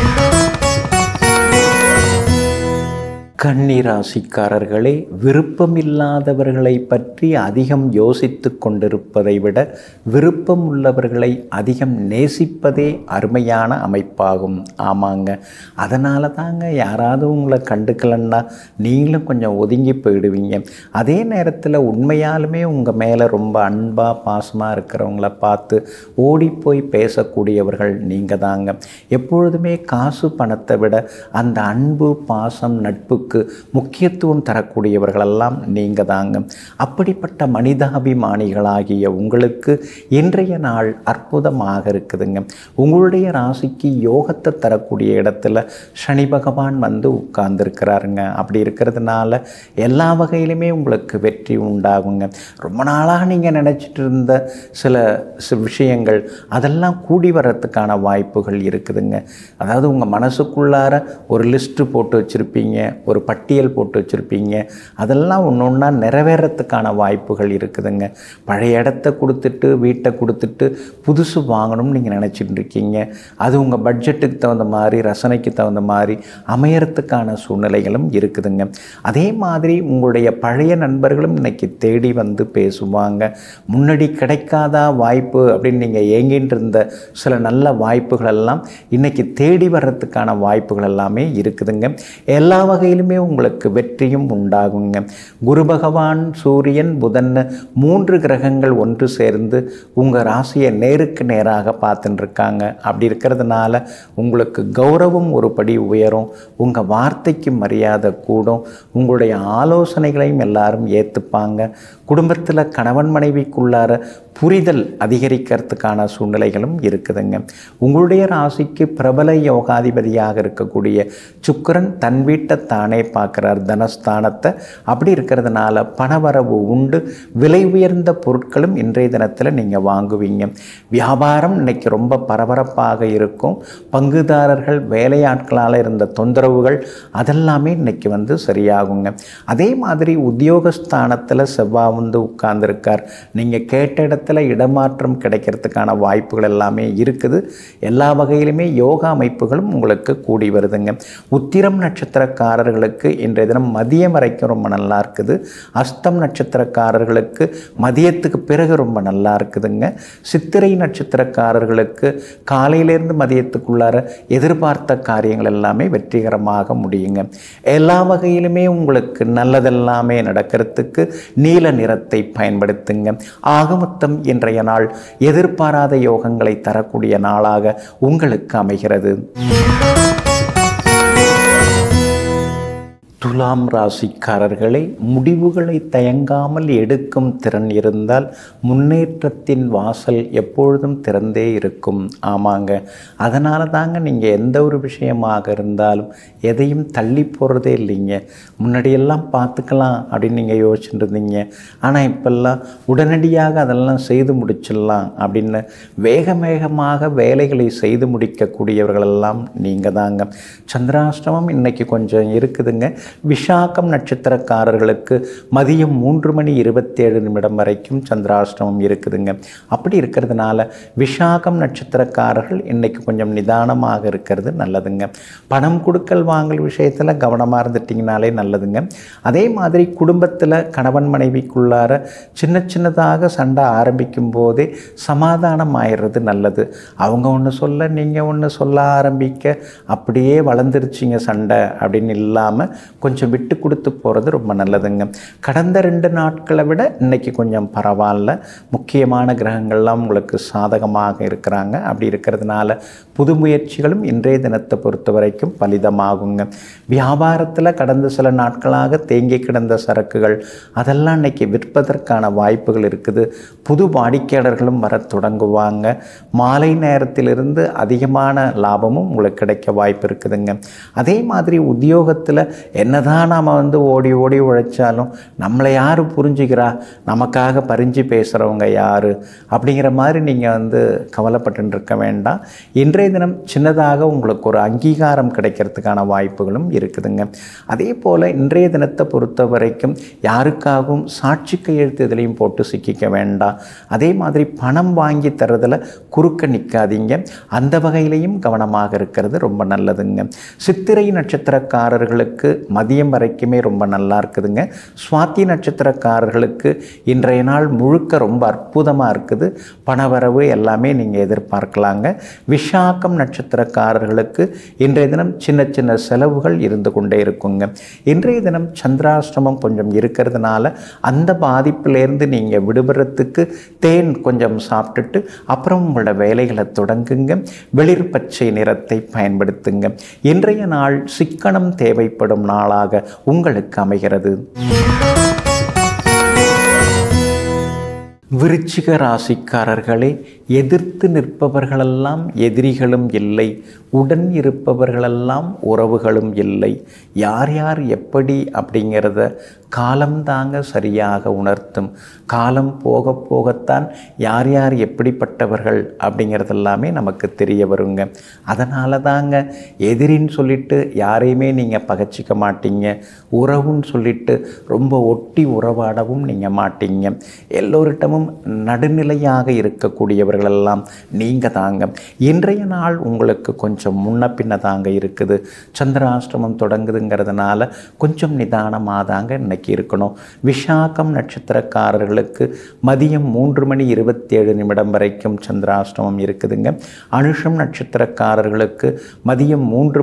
கன்னிராசிக்காரர்களே, விருப்பமில்லாதவர்களை பற்றி அதிகம் யோசித்து கொண்டிருப்பதை விட விருப்பம் உள்ளவர்களை அதிகம் நேசிப்பதே அருமையான அமைப்பாகும். ஆமாங்க, அதனால தாங்க யாராவது உங்களை கண்டுக்கலன்னா நீங்களும் கொஞ்சம் ஒதுங்கி போயிடுவீங்க. அதே நேரத்தில் உண்மையாலுமே உங்கள் மேலே ரொம்ப அன்பாக பாசமாக இருக்கிறவங்கள பார்த்து ஓடி போய் பேசக்கூடியவர்கள் நீங்கள் தாங்க. எப்பொழுதுமே காசு பணத்தை விட அந்த அன்பு, பாசம், நட்பு முக்கியத்துவம் தரக்கூடியவர்களெல்லாம் நீங்க தாங்க. அப்படிப்பட்ட மனிதாபிமானிகளாகிய உங்களுக்கு இன்றைய நாள் அற்புதமாக இருக்குதுங்க. உங்களுடைய ராசிக்கு யோகத்தை தரக்கூடிய இடத்துல சனி பகவான் வந்து உட்கார்ந்துருக்கிறாருங்க. அப்படி இருக்கிறதுனால எல்லா வகையிலுமே உங்களுக்கு வெற்றி உண்டாகுங்க. ரொம்ப நாளாக நீங்கள் நினச்சிட்டு இருந்த சில விஷயங்கள் அதெல்லாம் கூடி வர்றதுக்கான வாய்ப்புகள் இருக்குதுங்க. அதாவது உங்கள் மனசுக்குள்ளார ஒரு லிஸ்ட்டு போட்டு வச்சுருப்பீங்க, ஒரு பட்டியல் போட்டு வச்சுருப்பீங்க. அதெல்லாம் ஒன்று ஒன்றா நிறைவேறத்துக்கான வாய்ப்புகள் இருக்குதுங்க. பழைய இடத்த கொடுத்துட்டு வீட்டை கொடுத்துட்டு புதுசு வாங்கணும்னு நீங்கள் நினச்சிட்டு இருக்கீங்க. அது உங்கள் பட்ஜெட்டுக்கு தகுந்த மாதிரி, ரசனைக்கு தகுந்த மாதிரி அமையறதுக்கான சூழ்நிலைகளும் இருக்குதுங்க. அதே மாதிரி உங்களுடைய பழைய நண்பர்களும் இன்றைக்கி தேடி வந்து பேசுவாங்க. முன்னாடி கிடைக்காதா வாய்ப்பு அப்படின்னு நீங்கள் ஏங்கிட்டு இருந்த சில நல்ல வாய்ப்புகளெல்லாம் இன்றைக்கி தேடி வர்றதுக்கான வாய்ப்புகள் எல்லாமே இருக்குதுங்க. எல்லா வகையிலுமே உங்களுக்கு வெற்றியும் உண்டாகுங்க. குரு பகவான், சூரியன், புதன் 3 கிரகங்கள் ஒன்று சேர்ந்து உங்கள் ராசியை நேருக்கு நேராக பார்த்துட்டு இருக்காங்க. அப்படி இருக்கிறதுனால உங்களுக்கு கௌரவம் ஒரு படி உயரும். உங்கள் வார்த்தைக்கு மரியாதை கூடும். உங்களுடைய ஆலோசனைகளையும் எல்லாரும் ஏற்றுப்பாங்க. குடும்பத்தில் கணவன் மனைவிக்குள்ளார புரிதல் அதிகரிக்கிறதுக்கான சூழ்நிலைகளும் இருக்குதுங்க. உங்களுடைய ராசிக்கு பிரபல யோகாதிபதியாக இருக்கக்கூடிய சுக்கிரன் தன் வீட்டை தானே பார்க்குறார், தனஸ்தானத்தை. அப்படி இருக்கிறதுனால பணவரவு உண்டு. விலை உயர்ந்த பொருட்களும் இன்றைய தினத்தில் நீங்கள் வாங்குவீங்க. வியாபாரம் இன்னைக்கு ரொம்ப பரபரப்பாக இருக்கும். பங்குதாரர்கள், வேலையாட்களால் இருந்த தொந்தரவுகள் அதெல்லாமே இன்னைக்கு வந்து சரியாகுங்க. அதே மாதிரி உத்தியோகஸ்தானத்தில் செவ்வாய் வந்து உட்கார்ந்துருக்கார். நீங்கள் கேட்ட இடத்துல இடமாற்றம் கிடைக்கிறதுக்கான வாய்ப்புகள் எல்லாமே இருக்குது. எல்லா வகையிலுமே யோகா அமைப்புகளும் உங்களுக்கு கூடி வருதுங்க. உத்திரம் நட்சத்திரக்காரர்களுக்கு இன்றைய தினம் மதியம் வரைக்கும் ரொம்ப நல்லா இருக்குது. அஸ்தம் நட்சத்திரக்காரர்களுக்கு மதியத்துக்கு பிறகு ரொம்ப நல்லா இருக்குதுங்க. சித்திரை நட்சத்திரக்காரர்களுக்கு காலையிலேருந்து மதியத்துக்குள்ளார எதிர்பார்த்த காரியங்கள் எல்லாமே வெற்றிகரமாக முடியுங்க. எல்லா வகையிலுமே உங்களுக்கு நல்லதெல்லாமே நடக்கிறதுக்கு நீல நிறத்தை பயன்படுத்துங்க. ஆகமொத்தம் இன்றைய நாள் எதிர்பாராத யோகங்களை தரக்கூடிய நாளாக உங்களுக்கு அமைகிறது. துலாம் ராசிக்காரர்களே, முடிவுகளை தயங்காமல் எடுக்கும் திறன் இருந்தால் முன்னேற்றத்தின் வாசல் எப்பொழுதும் திறந்தே இருக்கும். ஆமாங்க, அதனால தாங்க நீங்கள் எந்த ஒரு விஷயமாக இருந்தாலும் எதையும் தள்ளி போகிறதே இல்லைங்க. முன்னாடியெல்லாம் பார்த்துக்கலாம் அப்படின்னு நீங்கள் யோசிச்சுட்டு இருந்தீங்க. ஆனால் இப்போல்லாம் உடனடியாக அதெல்லாம் செய்து முடிச்சிடலாம் அப்படின்னு வேகமாக வேலைகளை செய்து முடிக்கக்கூடியவர்களெல்லாம் நீங்கள் தாங்க. சந்திராஷ்டமம் இன்றைக்கி கொஞ்சம் இருக்குதுங்க. விஷாகம் நட்சத்திரக்காரர்களுக்கு மதியம் 3:27 வரைக்கும் சந்திராஷ்டமம் இருக்குதுங்க. அப்படி இருக்கிறதுனால விஷாகம் நட்சத்திரக்காரர்கள் இன்றைக்கி கொஞ்சம் நிதானமாக இருக்கிறது நல்லதுங்க. பணம் கொடுக்கல் வாங்கல் விஷயத்தில் கவனமாக இருந்துட்டிங்கனாலே நல்லதுங்க. அதே மாதிரி குடும்பத்தில் கணவன் மனைவிக்குள்ளார சின்னதாக சண்டை ஆரம்பிக்கும் போதே சமாதானம் ஆயிடுறது நல்லது. அவங்க ஒன்று சொல்ல நீங்கள் ஒன்று சொல்ல ஆரம்பிக்க அப்படியே வளர்ந்துருச்சிங்க சண்டை அப்படின்னு இல்லாமல் கொஞ்சம் விட்டு கொடுத்து போகிறது ரொம்ப நல்லதுங்க. கடந்த 2 நாட்களை விட இன்றைக்கி கொஞ்சம் பரவாயில்ல. முக்கியமான கிரகங்கள்லாம் உங்களுக்கு சாதகமாக இருக்கிறாங்க. அப்படி இருக்கிறதுனால புது முயற்சிகளும் இன்றைய தினத்தை பொறுத்த வரைக்கும் பலிதமாகுங்க. வியாபாரத்தில் கடந்த சில நாட்களாக தேங்கி கிடந்த சரக்குகள் அதெல்லாம் இன்றைக்கி விற்பதற்கான வாய்ப்புகள் இருக்குது. புது வாடிக்கையாளர்களும் வர தொடங்குவாங்க. மாலை நேரத்திலிருந்து அதிகமான லாபமும் உங்களுக்கு கிடைக்க வாய்ப்பு இருக்குதுங்க. அதே மாதிரி உத்தியோகத்தில் என்னதான் நாம் ஓடி உழைச்சாலும் நம்மளை யார் புரிஞ்சுக்கிறா, நமக்காக பரிஞ்சு பேசுகிறவங்க யார் அப்படிங்கிற மாதிரி நீங்கள் கவலைப்பட்டு இருக்க வேண்டாம். இன்றைய தினம் சின்னதாக உங்களுக்கு ஒரு அங்கீகாரம் கிடைக்கிறதுக்கான வாய்ப்புகளும் இருக்குதுங்க. அதே போல் இன்றைய தினத்தை பொறுத்த வரைக்கும் யாருக்காகவும் சாட்சி கையெழுத்து எதுலையும் போட்டு சிக்கிக்க வேண்டாம். அதே மாதிரி பணம் வாங்கி தரதில் குறுக்க நிற்காதீங்க. அந்த வகையிலையும் கவனமாக இருக்கிறது ரொம்ப நல்லதுங்க. சித்திரை நட்சத்திரக்காரர்களுக்கு மதியம் வரைக்குமே ரொம்ப நல்லா இருக்குதுங்க. சுவாதி நட்சத்திரக்காரர்களுக்கு இன்றைய நாள் முழுக்க ரொம்ப அற்புதமாக இருக்குது. பணவரவு எல்லாமே நீங்கள் எதிர்பார்க்கலாங்க. விஷாகம் நட்சத்திரக்காரர்களுக்கு இன்றைய தினம் சின்ன செலவுகள் இருந்து கொண்டே இருக்குங்க. இன்றைய தினம் சந்திராஷ்டமம் கொஞ்சம் இருக்கிறதுனால அந்த பாதிப்பிலேருந்து நீங்கள் விடுபடுறதுக்கு தேன் கொஞ்சம் சாப்பிட்டுட்டு அப்புறம் உங்களோட வேலைகளை தொடங்குங்க. வெளிர் பச்சை நிறத்தை பயன்படுத்துங்க. இன்றைய நாள் சிக்கனம் தேவைப்படும் நாளாக உங்களுக்கு அமைகிறது. விருச்சிக ராசிக்காரர்களே, எதிர்த்து நிற்பவர்களெல்லாம் எதிரிகளும் இல்லை, உடன் இருப்பவர்களெல்லாம் உறவுகளும் இல்லை. யார் யார் எப்படி அப்படிங்கிறத காலம்தாங்க சரியாக உணர்த்தும். காலம் போக போகத்தான் யார் யார் எப்படிப்பட்டவர்கள் அப்படிங்கிறதெல்லாமே நமக்கு தெரிய வருங்க. அதனால தாங்க எதிரின்னு சொல்லிட்டு யாரையுமே நீங்கள் பகைச்சிக்க மாட்டீங்க. உறவுன்னு சொல்லிட்டு ரொம்ப ஒட்டி உறவாடவும் நீங்கள் மாட்டீங்க. எல்லோரிட்டமும் நடுநிலையாக இருக்கக்கூடியவர்களெல்லாம் நீங்கள் தாங்க. இன்றைய நாள் உங்களுக்கு கொஞ்சம் முன்ன பின்ன தாங்க இருக்குது. சந்திராஷ்டமம் தொடங்குதுங்கிறதுனால கொஞ்சம் நிதானமாக தாங்க இன்னைக்கு இருக்கணும். விஷாகம் நட்சத்திரக்காரர்களுக்கு மதியம் 3:27 வரைக்கும் சந்திராஷ்டமம் இருக்குதுங்க. அனுஷம் நட்சத்திரக்காரர்களுக்கு மதியம்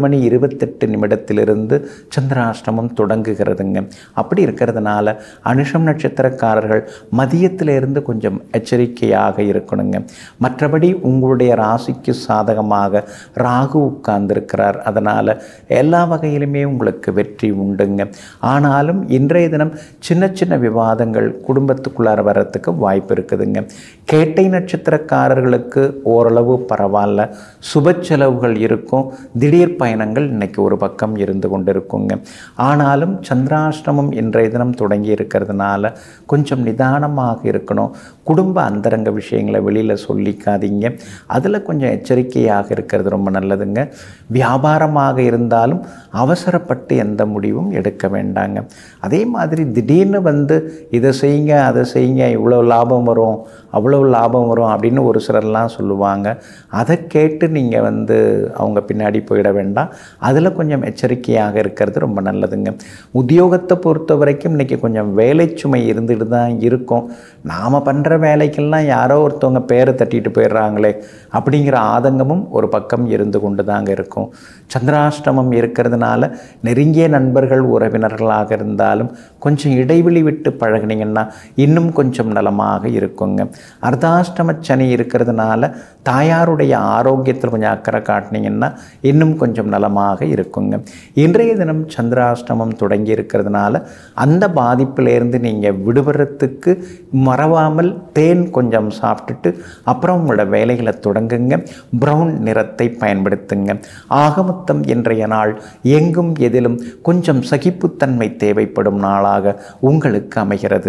3:28 சந்திராஷ்டமம் தொடங்குகிறதுங்க. அப்படி இருக்கிறதுனால அனுஷம் நட்சத்திரக்காரர்கள் மதியத்திலிருந்து கொஞ்சம் எச்சரிக்கையாக இருக்கணுங்க. மற்றபடி உங்களுடைய ராசிக்கு சாதகமாக ராகு உட்கார்ந்திருக்கிறார். அதனால் எல்லா வகையிலுமே உங்களுக்கு வெற்றி உண்டுங்க. ஆனாலும் இன்றைய தினம் சின்ன விவாதங்கள் குடும்பத்துக்குள்ளார வர்றதுக்கு வாய்ப்பு இருக்குதுங்க. கேட்டை நட்சத்திரக்காரர்களுக்கு ஓரளவு பரவாயில்ல. சுப செலவுகள் இருக்கும். திடீர் பயணங்கள் இன்னைக்கு ஒரு பக்கம் இருந்து கொண்டிருக்குங்க. ஆனாலும் சந்திராஷ்டமம் இன்றைய தினம் தொடங்கி இருக்கிறதுனால கொஞ்சம் நிதானமாக இருக்கணும். குடும்ப அந்தரங்க விஷயங்களை வெளியில் சொல்லிக்காதீங்க. அதில் கொஞ்சம் எச்சரிக்கையாக இருக்கிறது ரொம்ப நல்லதுங்க. வியாபாரமாக இருந்தாலும் அவசரப்பட்டு எந்த முடிவும் எடுக்க வேண்டாங்க. அதே மாதிரி திடீர்னு இதை செய்யுங்க அதை செய்யுங்க, இவ்வளோ லாபம் வரும் அவ்வளோ லாபம் வரும் அப்படின்னு ஒரு சிலர்லாம் சொல்லுவாங்க. அதை கேட்டு நீங்கள் அவங்க பின்னாடி போயிட வேண்டாம். அதில் கொஞ்சம் எச்சரிக்கையாக இருக்கிறது ரொம்ப நல்லதுங்க. உத்தியோகத்தை பொறுத்த வரைக்கும் இன்றைக்கி கொஞ்சம் வேலை சுமை இருந்துட்டு தான் இருக்கும். நாம் பண்ணுற வேலைக்கெல்லாம் யாரோ ஒருத்தவங்க பேரை தட்டிட்டு போயிடுறாங்களே அப்படிங்கிற ஆதங்கமும் ஒரு பக்கம் இருந்து கொண்டு தாங்க இருக்கும். சந்திராஷ்டமம் இருக்கிறதுனால நெருங்கிய நண்பர்கள் உறவினர்களாக இருந்தாலும் கொஞ்சம் இடைவெளி விட்டு பழகினீங்கன்னா இன்னும் கொஞ்சம் நலமாக இருக்குங்க. அர்த்தாஷ்டம சனி இருக்கிறதுனால தாயாருடைய ஆரோக்கியத்தில் கொஞ்சம் அக்கறை காட்டினீங்கன்னா இன்னும் கொஞ்சம் நலமாக இருக்குங்க. இன்றைய தினம் சந்திராஷ்டமம் தொடங்கி இருக்கிறதுனால அந்த பாதிப்பிலேருந்து நீங்கள் விடுபடுறதுக்கு மறவாமல் தேன் கொஞ்சம் சாப்பிட்டுட்டு அப்புறம் உங்களோட வேலைகளை தொடங்குங்க. ப்ரௌன் நிறத்தை பயன்படுத்துங்க. ஆகமொத்தம் இன்றைய நாள் எங்கும் எதிலும் கொஞ்சம் சகிப்புத்தன்மை தேவைப்படும் நாளாக உங்களுக்கு அமைகிறது.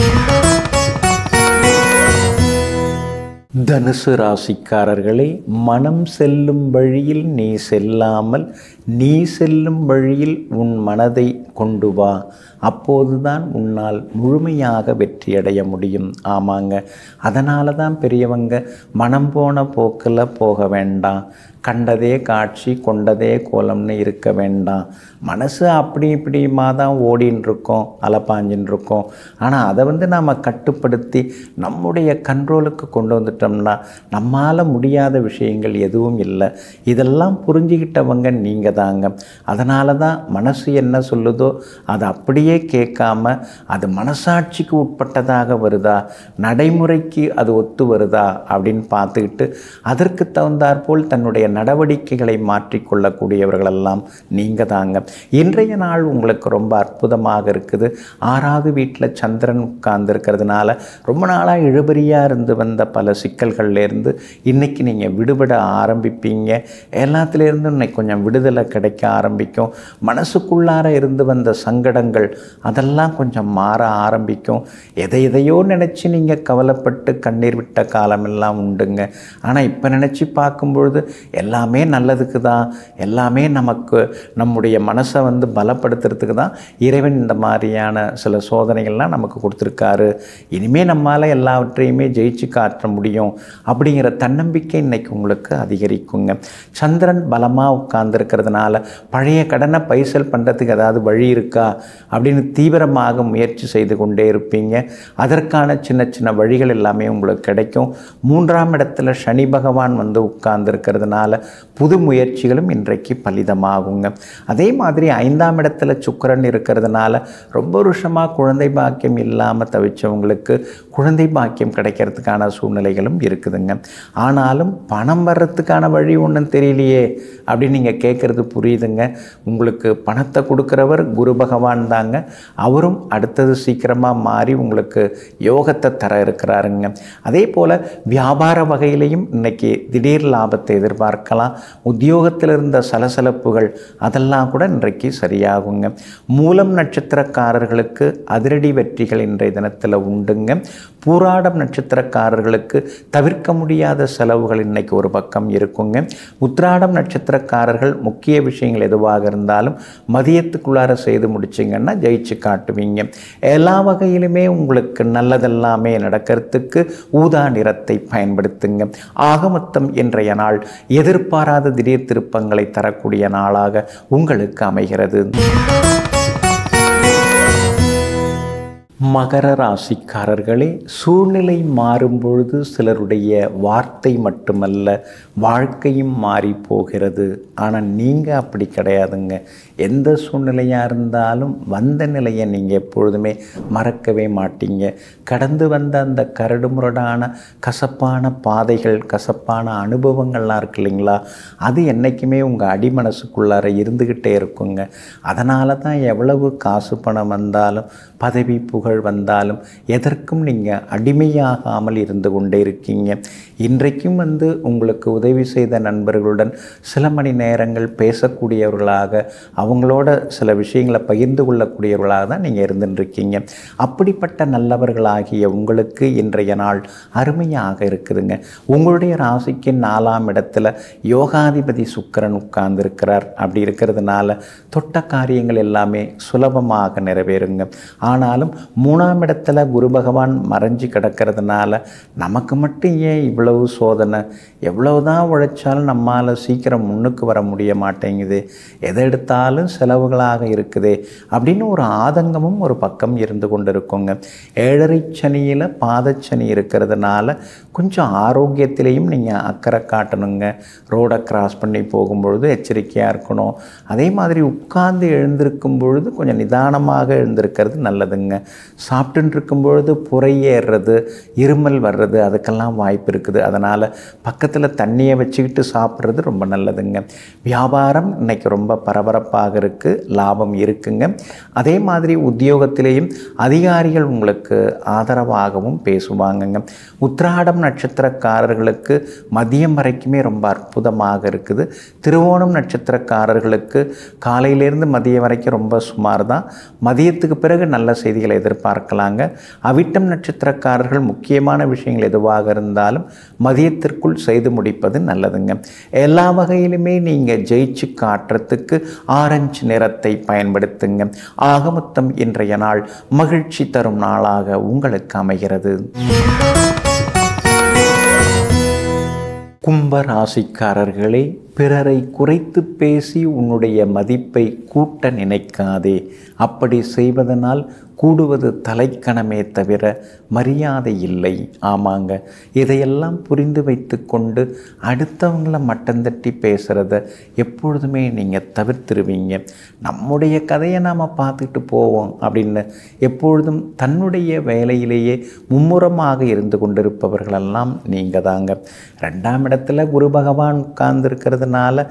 தனுசு ராசிக்காரர்களே, மனம் செல்லும் வழியில் நீ செல்லாமல் நீ செல்லும் வழியில் உன் மனதை கொண்டு வா. அப்போதுதான் உன்னால் முழுமையாக வெற்றியடைய முடியும். ஆமாங்க, அதனால தான் பெரியவங்க மனம் போன போக்கில் போக வேண்டாம், கண்டதே காட்சி கொண்டதே கோலம்னு இருக்க வேண்டாம். மனசு அப்படி இப்படிமா தான் ஓடின்னு இருக்கோம், அலப்பாஞ்சின்னு இருக்கோம். ஆனால் அதை நாம் கட்டுப்படுத்தி நம்முடைய கண்ட்ரோலுக்கு கொண்டு வந்துட்டோம்னா நம்மால் முடியாத விஷயங்கள் எதுவும் இல்லை. இதெல்லாம் புரிஞ்சுக்கிட்டவங்க நீங்கள் தாங்க. அதனால தான் மனசு என்ன சொல்லுதோ அதை அப்படியே கேட்காம அது மனசாட்சிக்கு உட்பட்டதாக வருதா, நடைமுறைக்கு அது ஒத்து வருதா அப்படின்னு பார்த்துக்கிட்டு அதற்கு தகுந்தாற்போல் தன்னுடைய நடவடிக்கைகளை மாற்றிக்கொள்ளக்கூடியவர்களெல்லாம் நீங்கள் தாங்க. இன்றைய நாள் உங்களுக்கு ரொம்ப அற்புதமாக இருக்குது. 6வது வீட்டில் சந்திரன் உட்கார்ந்து இருக்கிறதுனால ரொம்ப நாளாக இழுபறியாக இருந்து வந்த பல சிக்கல்கள்லேருந்து இன்றைக்கி நீங்கள் விடுபட ஆரம்பிப்பீங்க. எல்லாத்துலேருந்து இன்னைக்கு கொஞ்சம் விடுதலை கிடைக்க ஆரம்பிக்கும். மனசுக்குள்ளார இருந்து வந்த சங்கடங்கள் அதெல்லாம் கொஞ்சம் மாற ஆரம்பிக்கும். எதையோ நினச்சி நீங்கள் கவலைப்பட்டு கண்ணீர் விட்ட காலமெல்லாம் உண்டுங்க. ஆனால் இப்போ நினச்சி பார்க்கும்பொழுது எல்லாமே நல்லதுக்கு தான், எல்லாமே நமக்கு நம்முடைய மனசை பலப்படுத்துறதுக்கு தான் இறைவன் இந்த மாதிரியான சில சோதனைகள்லாம் நமக்கு கொடுத்துருக்காரு. இனிமேல் நம்மளால் எல்லாவற்றையுமே ஜெயிச்சு காட்ட முடியும் அப்படிங்கிற தன்னம்பிக்கை இன்றைக்கி உங்களுக்கு அதிகரிக்குங்க. சந்திரன் பலமாக உட்கார்ந்துருக்கிறதுனால பழைய கடனை பைசல் பண்ணுறதுக்கு ஏதாவது வழி இருக்கா அப்படின்னு தீவிரமாக முயற்சி செய்து கொண்டே இருப்பீங்க. அதற்கான சின்ன சின்ன வழிகள் எல்லாமே உங்களுக்கு கிடைக்கும். 3ஆம் இடத்துல சனி பகவான் உட்கார்ந்துருக்கிறதுனால புது முயற்சிகளும் இன்றைக்கு பலிதமாகுங்க. அதே மாதிரி 5ஆம் இடத்துல சுக்கிரன் இருக்கிறதுனால ரொம்ப வருஷமாக குழந்தை பாக்கியம் இல்லாமல் தவிச்சவங்களுக்கு குழந்தை பாக்கியம் கிடைக்கிறதுக்கான சூழ்நிலைகளும் இருக்குதுங்க. ஆனாலும் பணம் வர்றதுக்கான வழி ஒன்றும் தெரியலையே அப்படின்னு நீங்கள் கேட்குறது புரியுதுங்க. உங்களுக்கு பணத்தை கொடுக்குறவர் குரு பகவான் தாங்க. அவரும் அடுத்தது சீக்கிரமாக மாறி உங்களுக்கு யோகத்தை தர இருக்கிறாருங்க. அதே போல் வியாபார வகையிலையும் இன்றைக்கி திடீர் லாபத்தை எதிர்பார்க்கலாம். உத்தியோகத்தில் இருந்த சலசலப்புகள் அதெல்லாம் கூட இன்றைக்கு சரியாகுங்க. மூலம் நட்சத்திரக்காரர்களுக்கு அதிரடி வெற்றிகள் இன்றைய தினத்தில் உண்டுங்க. பூராடம் நட்சத்திரக்காரர்களுக்கு தவிர்க்க முடியாத செலவுகள் இன்றைக்கி ஒரு பக்கம் இருக்குங்க. உத்திராடம் நட்சத்திரக்காரர்கள் முக்கிய விஷயங்கள் எதுவாக இருந்தாலும் மதியத்துக்குள்ளார செய்து முடிச்சிங்கன்னா ஜெயிச்சு காட்டுவீங்க. எல்லா வகையிலுமே உங்களுக்கு நல்லதெல்லாமே நடக்கிறதுக்கு ஊதா நிறத்தை பயன்படுத்துங்க. ஆகமொத்தம் இன்றைய நாள் எதிர்பாராத திடீர் திருப்பங்களை தரக்கூடிய நாளாக உங்களுக்கு அமைகிறது. மகர ராசிக்காரர்களே, சூழ்நிலை மாறும்பொழுது சிலருடைய வார்த்தை மட்டுமல்ல வாழ்க்கையும் மாறி போகிறது. ஆனால் நீங்கள் அப்படி கிடையாதுங்க. எந்த சூழ்நிலையாக இருந்தாலும் வந்த நிலையை நீங்கள் எப்பொழுதுமே மறக்கவே மாட்டீங்க. கடந்து வந்த அந்த கரடுமுரடான கசப்பான பாதைகள், கசப்பான அனுபவங்கள்லாம் இருக்கு இல்லைங்களா, அது என்றைக்குமே உங்கள் அடிமனசுக்குள்ளார இருந்துக்கிட்டே இருக்குங்க. அதனால தான் எவ்வளவு காசு பணம் வந்தாலும் பதவி புகழ் வந்தாலும் எதற்கும் நீங்கள் அடிமையாகாமல் இருந்து கொண்டே இருக்கீங்க. இன்றைக்கும் உங்களுக்கு உதவி செய்த நண்பர்களுடன் சில மணி நேரங்கள் பேசக்கூடியவர்களாக, அவங்களோட சில விஷயங்களை பகிர்ந்து கொள்ளக்கூடியவர்களாக தான் நீங்கள் இருந்துருக்கீங்க. அப்படிப்பட்ட நல்லவர்களாகிய உங்களுக்கு இன்றைய நாள் அருமையாக இருக்குதுங்க. உங்களுடைய ராசிக்கு 4ஆம் இடத்துல யோகாதிபதி சுக்கிரன் உட்கார்ந்துருக்கிறார். அப்படி இருக்கிறதுனால தொட்ட காரியங்கள் எல்லாமே சுலபமாக நிறைவேறுங்க. ஆனாலும் 3ஆம் இடத்துல குரு பகவான் மறைஞ்சு கிடக்கிறதுனால நமக்கு மட்டும் ஏன் இவ்வளவு சோதனை, எவ்வளவுதான் உழைச்சாலும் நம்மால் சீக்கிரம் முன்னுக்கு வர முடிய மாட்டேங்குது, எதை எடுத்தாலும் செலவுகளாக இருக்குதே அப்படின்னு ஒரு ஆதங்கமும் ஒரு பக்கம் இருந்து கொண்டு இருக்குங்க. 7.5 சனியில் பாதச்சனி இருக்கிறதுனால கொஞ்சம் ஆரோக்கியத்திலையும் நீங்கள் அக்கறை காட்டணுங்க. ரோடை கிராஸ் பண்ணி போகும்பொழுது எச்சரிக்கையாக இருக்கணும். அதே மாதிரி உட்கார்ந்து எழுந்திருக்கும் பொழுது கொஞ்சம் நிதானமாக எழுந்திருக்கிறது நல்லதுங்க. சாப்பிட்டுன்னு இருக்கும்பொழுது புறையேறுறது, இருமல் வர்றது அதுக்கெல்லாம் வாய்ப்பு இருக்குது. அதனால் பக்கத்தில் தண்ணியை வச்சுக்கிட்டு சாப்பிட்றது ரொம்ப நல்லதுங்க. வியாபாரம் இன்றைக்கி ரொம்ப பரபரப்பாக இருக்குது, லாபம் இருக்குங்க. அதே மாதிரி உத்தியோகத்திலேயும் அதிகாரிகள் உங்களுக்கு ஆதரவாகவும் பேசுவாங்கங்க. உத்திராடம் நட்சத்திரக்காரர்களுக்கு மதியம் வரைக்குமே ரொம்ப அற்புதமாக இருக்குது. திருவோணம் நட்சத்திரக்காரர்களுக்கு காலையிலேருந்து மதியம் வரைக்கும் ரொம்ப சுமார் தான். மதியத்துக்கு பிறகு நல்ல செய்திகளை எதிர்பார்க்கலாங்க. அவிட்டம் நட்சத்திரக்காரர்கள் முக்கியமான விஷயங்கள் எதுவாக இருந்தாலும் மதியத்திற்குள் செய்து முடிப்பது நல்லதுங்க. எல்லா வகையிலுமே நீங்கள் ஜெயிச்சு காட்டுறதுக்கு ஆரஞ்சு நிறத்தை பயன்படுத்துங்க. ஆக மொத்தம் இன்றைய நாள் மகிழ்ச்சி தரும் நாளாக உங்களுக்கு அமைகிறது. கும்ப ராசிக்காரர்களே, பிறரை குறைத்து பேசி உன்னுடைய மதிப்பை கூட்ட நினைக்காதே. அப்படி செய்வதனால் கூடுவது தலைக்கணமே தவிர மரியாதை இல்லை. ஆமாங்க, இதையெல்லாம் புரிந்து வைத்து கொண்டு அடுத்தவங்கள மட்டம் தட்டி பேசுகிறத எப்பொழுதுமே நீங்கள் தவிர்த்துருவீங்க. நம்முடைய கதையை நாம் பார்த்துக்கிட்டு போவோம் அப்படின்னு எப்பொழுதும் தன்னுடைய வேலையிலேயே மும்முரமாக இருந்து கொண்டிருப்பவர்களெல்லாம் நீங்கள் தாங்க. 2ஆம் இடத்துல குரு பகவான் உட்கார்ந்துருக்கிறதுனால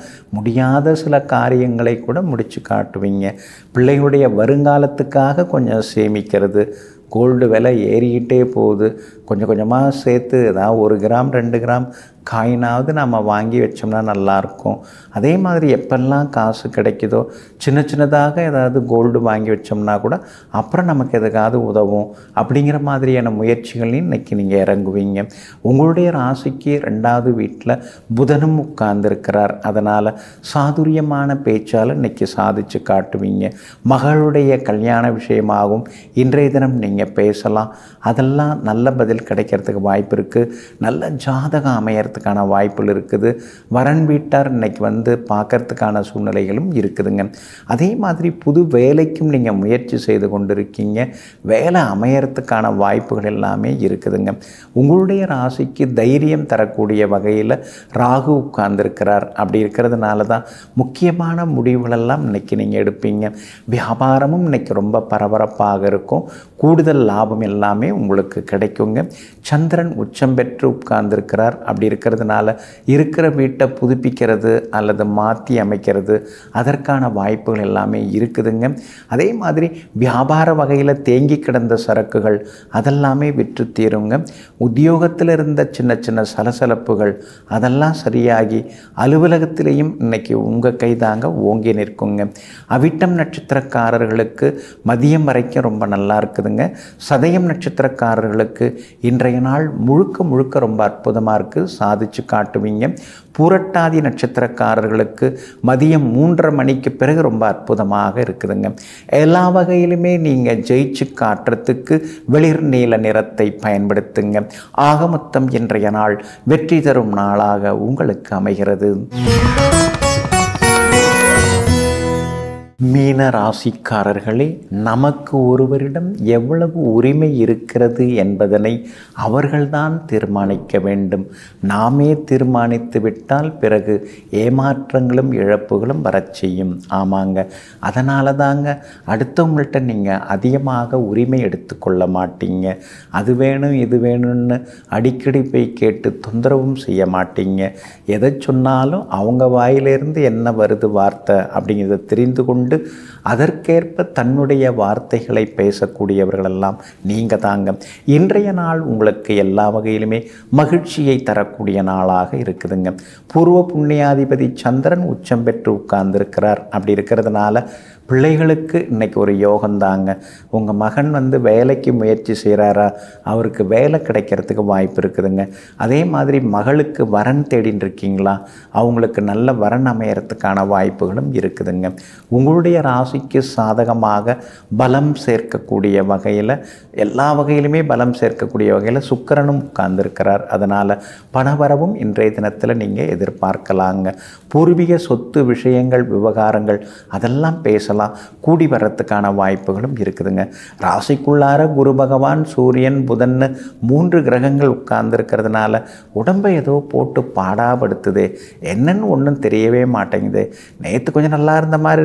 முடியாத சில காரியங்களை கூட முடித்து காட்டுவீங்க. பிள்ளைகளுடைய வருங்காலத்துக்காக கொஞ்சம் சேமிக்கிறது. கோல்டு விலை ஏறிக்கிட்டே போகுது. கொஞ்சம் கொஞ்சமாக சேர்த்து ஏதாவது 1 கிராம் 2 கிராம் காயினாவது நம்ம வாங்கி வச்சோம்னா நல்லாயிருக்கும். அதே மாதிரி எப்பெல்லாம் காசு கிடைக்குதோ சின்ன சின்னதாக ஏதாவது கோல்டு வாங்கி வச்சோம்னா கூட அப்புறம் நமக்கு எதுக்காவது உதவும். அப்படிங்கிற மாதிரியான முயற்சிகளையும் இன்றைக்கி நீங்கள் இறங்குவீங்க. உங்களுடைய ராசிக்கு 2வது வீட்டில் புதனும் உட்கார்ந்துருக்கிறார். அதனால் சாதுரியமான பேச்சால் இன்றைக்கி சாதித்து காட்டுவீங்க. மகளுடைய கல்யாண விஷயமாகவும் இன்றைய தினம் நீங்கள் பேசலாம். அதெல்லாம் நல்ல பதில் கிடைக்கிறதுக்கு வாய்ப்பு இருக்குது. நல்ல ஜாதகம் அமையறதுக்கான வாய்ப்புகள் இருக்குது. வரன் வீட்டார் இன்றைக்கி வந்து பார்க்கறதுக்கான சூழ்நிலைகளும் இருக்குதுங்க. அதே மாதிரி புது வேலைக்கும் நீங்கள் முயற்சி செய்து கொண்டிருக்கீங்க. வேலை அமையறதுக்கான வாய்ப்புகள் எல்லாமே இருக்குதுங்க. உங்களுடைய ராசிக்கு தைரியம் தரக்கூடிய வகையில் ராகு உட்கார்ந்துருக்கிறார். அப்படி இருக்கிறதுனால தான் முக்கியமான முடிவுகளெல்லாம் இன்றைக்கி நீங்கள் எடுப்பீங்க. வியாபாரமும் இன்றைக்கி ரொம்ப பரபரப்பாக இருக்கும். கூடுதல் லாபம் எல்லாமே உங்களுக்கு கிடைக்குங்க. சந்திரன் உச்சம் பெற்று உட்கார்ந்துருக்கிறார். அப்படி இருக்கிறதுனால இருக்கிற வீட்டை புதுப்பிக்கிறது அல்லது மாற்றி அமைக்கிறது அதற்கான வாய்ப்புகள் எல்லாமே இருக்குதுங்க. அதே மாதிரி வியாபார வகையில் தேங்கி கிடந்த சரக்குகள் அதெல்லாமே விற்று தீருங்க. உத்தியோகத்தில் இருந்த சின்ன சின்ன சலசலப்புகள் அதெல்லாம் சரியாகி அலுவலகத்திலேயும் இன்னைக்கு உங்கள் கைதாங்க ஓங்கி நிற்குங்க. அவிட்டம் நட்சத்திரக்காரர்களுக்கு மதியம் வரைக்கும் ரொம்ப நல்லா இருக்குதுங்க. சதயம் நட்சத்திரக்காரர்களுக்கு இன்றைய நாள் முழுக்க முழுக்க ரொம்ப அற்புதமாக இருக்குது. சாதிச்சு காட்டுவீங்க. பூரட்டாதி நட்சத்திரக்காரர்களுக்கு மதியம் 3:30 மணிக்கு பிறகு ரொம்ப அற்புதமாக இருக்குதுங்க. எல்லா வகையிலுமே நீங்கள் ஜெயிச்சு காட்டுறதுக்கு வெளிர் நீல நிறத்தை பயன்படுத்துங்க. ஆக மொத்தம் இன்றைய நாள் வெற்றி தரும் நாளாக உங்களுக்கு அமைகிறது. மீன ராசிக்காரர்களே, நமக்கு ஒருவரிடம் எவ்வளவு உரிமை இருக்கிறது என்பதனை அவர்கள்தான் தீர்மானிக்க வேண்டும். நாமே தீர்மானித்து விட்டால் பிறகு ஏமாற்றங்களும் இழப்புகளும் வரச் செய்யும். ஆமாங்க, அதனால தாங்க அடுத்தவங்கள்ட்ட நீங்கள் அதிகமாக உரிமை எடுத்துக்கொள்ள மாட்டீங்க. அது வேணும் இது வேணும்னு அடிக்கடி போய் கேட்டு தொந்தரவும் செய்ய மாட்டீங்க. எதை சொன்னாலும் அவங்க வாயிலிருந்து என்ன வருது வார்த்தை அப்படிங்கிறத தெரிந்து கொண்டு அதற்கேற்ப தன்னுடைய வார்த்தைகளை பேசக்கூடியவர்களெல்லாம் நீங்கள் தாங்க. இன்றைய நாள் உங்களுக்கு எல்லா வகையிலுமே மகிழ்ச்சியை தரக்கூடிய நாளாக இருக்குதுங்க. பூர்வ புண்ணியாதிபதி சந்திரன் உச்சம் பெற்று உட்கார்ந்துருக்கிறார். அப்படி இருக்கிறதுனால பிள்ளைகளுக்கு இன்றைக்கி ஒரு யோகந்தாங்க. உங்கள் மகன் வந்து வேலைக்கு முயற்சி செய்கிறாரா, அவருக்கு வேலை கிடைக்கிறதுக்கு வாய்ப்பு இருக்குதுங்க. அதே மாதிரி மகளுக்கு வரன் தேடின்னு இருக்கீங்களா, அவங்களுக்கு நல்ல வரன் அமையறதுக்கான வாய்ப்புகளும் இருக்குதுங்க. உங்களுடைய ராசிக்கு சாதகமாக பலம் சேர்க்கக்கூடிய வகையில் எல்லா வகையிலுமே பலம் சேர்க்கக்கூடிய வகையில் சுக்கிரனும் உட்கார்ந்துருக்கிறார். அதனால் பணவரவும் இன்றைய தினத்தில் நீங்கள் எதிர்பார்க்கலாங்க. பூர்வீக சொத்து விஷயங்கள் விவகாரங்கள் அதெல்லாம் பேசலாம். கூடி வர்றதுக்கான வாய்ப்புகளும் இருக்குதுங்க. ராசிக்குள்ளார குரு பகவான் சூரியன் புதன் 3 கிரகங்கள் உட்கார்ந்துருக்கிறதுனால உடம்பை ஏதோ போட்டு பாடாப்படுத்துது. என்னன்னு ஒன்றும் தெரியவே மாட்டேங்குது. நேற்று கொஞ்சம் நல்லா இருந்த மாதிரி இருக்குது, இன்றைக்கி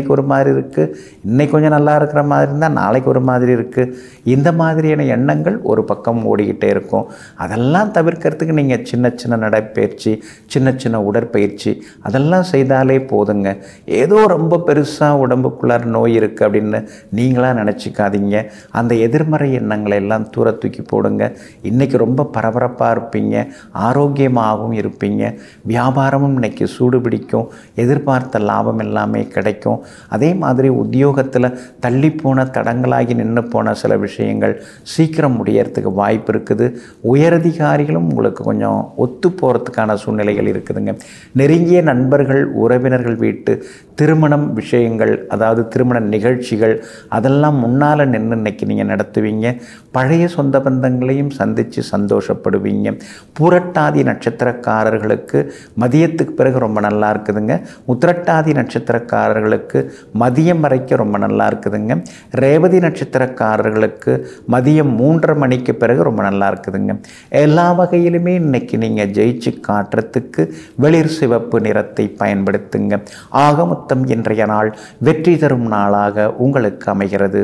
இன்றைக்கி ஒரு மாதிரி இருக்குது, இன்றைக்கி கொஞ்சம் நல்லா இருக்கிற மாதிரி இருந்தால் நாளைக்கு ஒரு மாதிரி இருக்குது. இந்த மாதிரியான எண்ணங்கள் ஒரு பக்கம் ஓடிக்கிட்டே இருக்கும். அதெல்லாம் தவிர்க்கிறதுக்கு நீங்கள் சின்ன சின்ன நடைப்பயிற்சி, சின்ன சின்ன உடற்பயிற்சி அதெல்லாம் செய்தாலே போதுங்க. ஏதோ ரொம்ப பெருசாக உடம்புக்குள்ளார நோய் இருக்குது அப்படின்னு நீங்களாக நினச்சிக்காதீங்க. அந்த எதிர்மறை எண்ணங்களை எல்லாம் தூர தூக்கி போடுங்க. இன்றைக்கி ரொம்ப பரபரப்பாக இருப்பீங்க, ஆரோக்கியமாகவும் இருப்பீங்க, வியாபாரமும் இன்றைக்கி சூடு பிடிக்கும், எதிர்பார்த்த லாபம் எல்லாமே கிடைக்கும். அதே மாதிரி உத்தியோகத்தில் தள்ளிப்போன தடங்களாகி நின்று போன சில விஷயங்கள் சீக்கிரம் முடியறதுக்கு வாய்ப்பு இருக்குது. உயரதிகாரிகளும் உங்களுக்கு கொஞ்சம் ஒத்து போகிறதுக்கான சூழ்நிலைகள் இருக்குதுங்க. நெருங்கிய நண்பர்கள், உறவினர்கள் வீட்டு திருமணம் விஷயங்கள், அதாவது திருமண நிகழ்ச்சிகள் அதெல்லாம் முன்னால் நின்று இன்றைக்கி நீங்கள் நடத்துவீங்க. பழைய சொந்த பந்தங்களையும் சந்தித்து சந்தோஷப்படுவீங்க. பூரட்டாதி நட்சத்திரக்காரர்களுக்கு மதியத்துக்கு பிறகு ரொம்ப நல்லா இருக்குதுங்க. உத்திரட்டாதி நட்சத்திரக்காரர்களுக்கு மதியம் வரைக்கும் ரொம்ப நல்லா இருக்குதுங்க. ரேவதி நட்சத்திரக்காரர்களுக்கு மதியம் 3:30 மணிக்கு பிறகு ரொம்ப நல்லா இருக்குதுங்க. எல்லா வகையிலுமே இன்றைக்கி நீங்கள் ஜெயிச்சு காட்டுறதுக்கு வெளிர் சிவப்பு நிறத்தை பயன்படுத்துங்க. ஆக மொத்தம் இன்றைய நாள் வெற்றி தரும் நாளாக உங்களுக்கு அமைகிறது.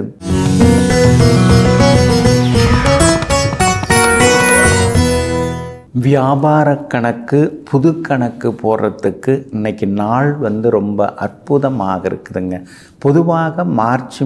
வியாபார கணக்கு, புது கணக்கு போடுறதுக்கு இன்றைக்கி நாள் ரொம்ப அற்புதமாக இருக்குதுங்க. பொதுவாக மார்ச்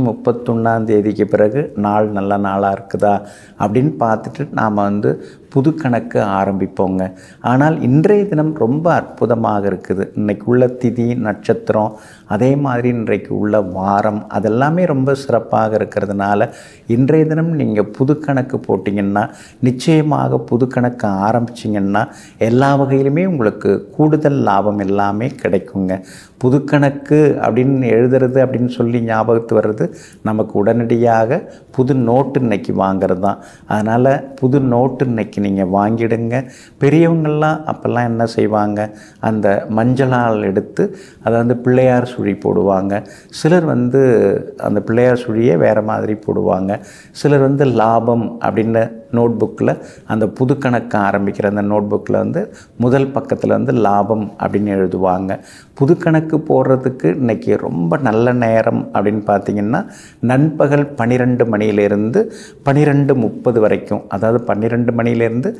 31 பிறகு நாள் நல்ல நாளாக இருக்குதா அப்படின்னு பார்த்துட்டு நாம் புது கணக்கு ஆரம்பிப்போங்க. ஆனால் இன்றைய தினம் ரொம்ப அற்புதமாக இருக்குது. இன்றைக்கு உள்ள திதி, நட்சத்திரம், அதே மாதிரி இன்றைக்கு உள்ள வாரம் அதெல்லாமே ரொம்ப சிறப்பாக இருக்கிறதுனால இன்றைய தினம் நீங்கள் புது கணக்கு போட்டிங்கன்னா, நிச்சயமாக புது கணக்கு ஆரம்பிச்சிங்கன்னா எல்லா வகையிலுமே உங்களுக்கு கூடுதல் லாபம் எல்லாமே கிடைக்குங்க. புது கணக்கு அப்படின்னு எழுதுறது அப்படின்னு சொல்லி ஞாபகத்து வர்றது நமக்கு உடனடியாக புது நோட்டு இன்றைக்கி வாங்கிறது தான். அதனால் புது நோட்டு இன்றைக்கி நீங்கள் வாங்கிடுங்க. பெரியவங்கள்லாம் அப்போல்லாம் என்ன செய்வாங்க, அந்த மஞ்சளால் எடுத்து அதை பிள்ளையார் சுழி போடுவாங்க. சிலர் அந்த பிள்ளையார் சுழியை வேறு மாதிரி போடுவாங்க. சிலர் லாபம் அப்படின்னு நோட் புக்கில் அந்த புது கணக்கு ஆரம்பிக்கிற அந்த நோட் புக்கில் முதல் பக்கத்தில் லாபம் அப்படின்னு எழுதுவாங்க. புது கணக்கு போடுறதுக்கு இன்றைக்கி ரொம்ப நல்ல நேரம் அப்படின்னு பார்த்திங்கன்னா நண்பகல் 12 மணியிலிருந்து 12:30 வரைக்கும், அதாவது 12 மணியிலேருந்து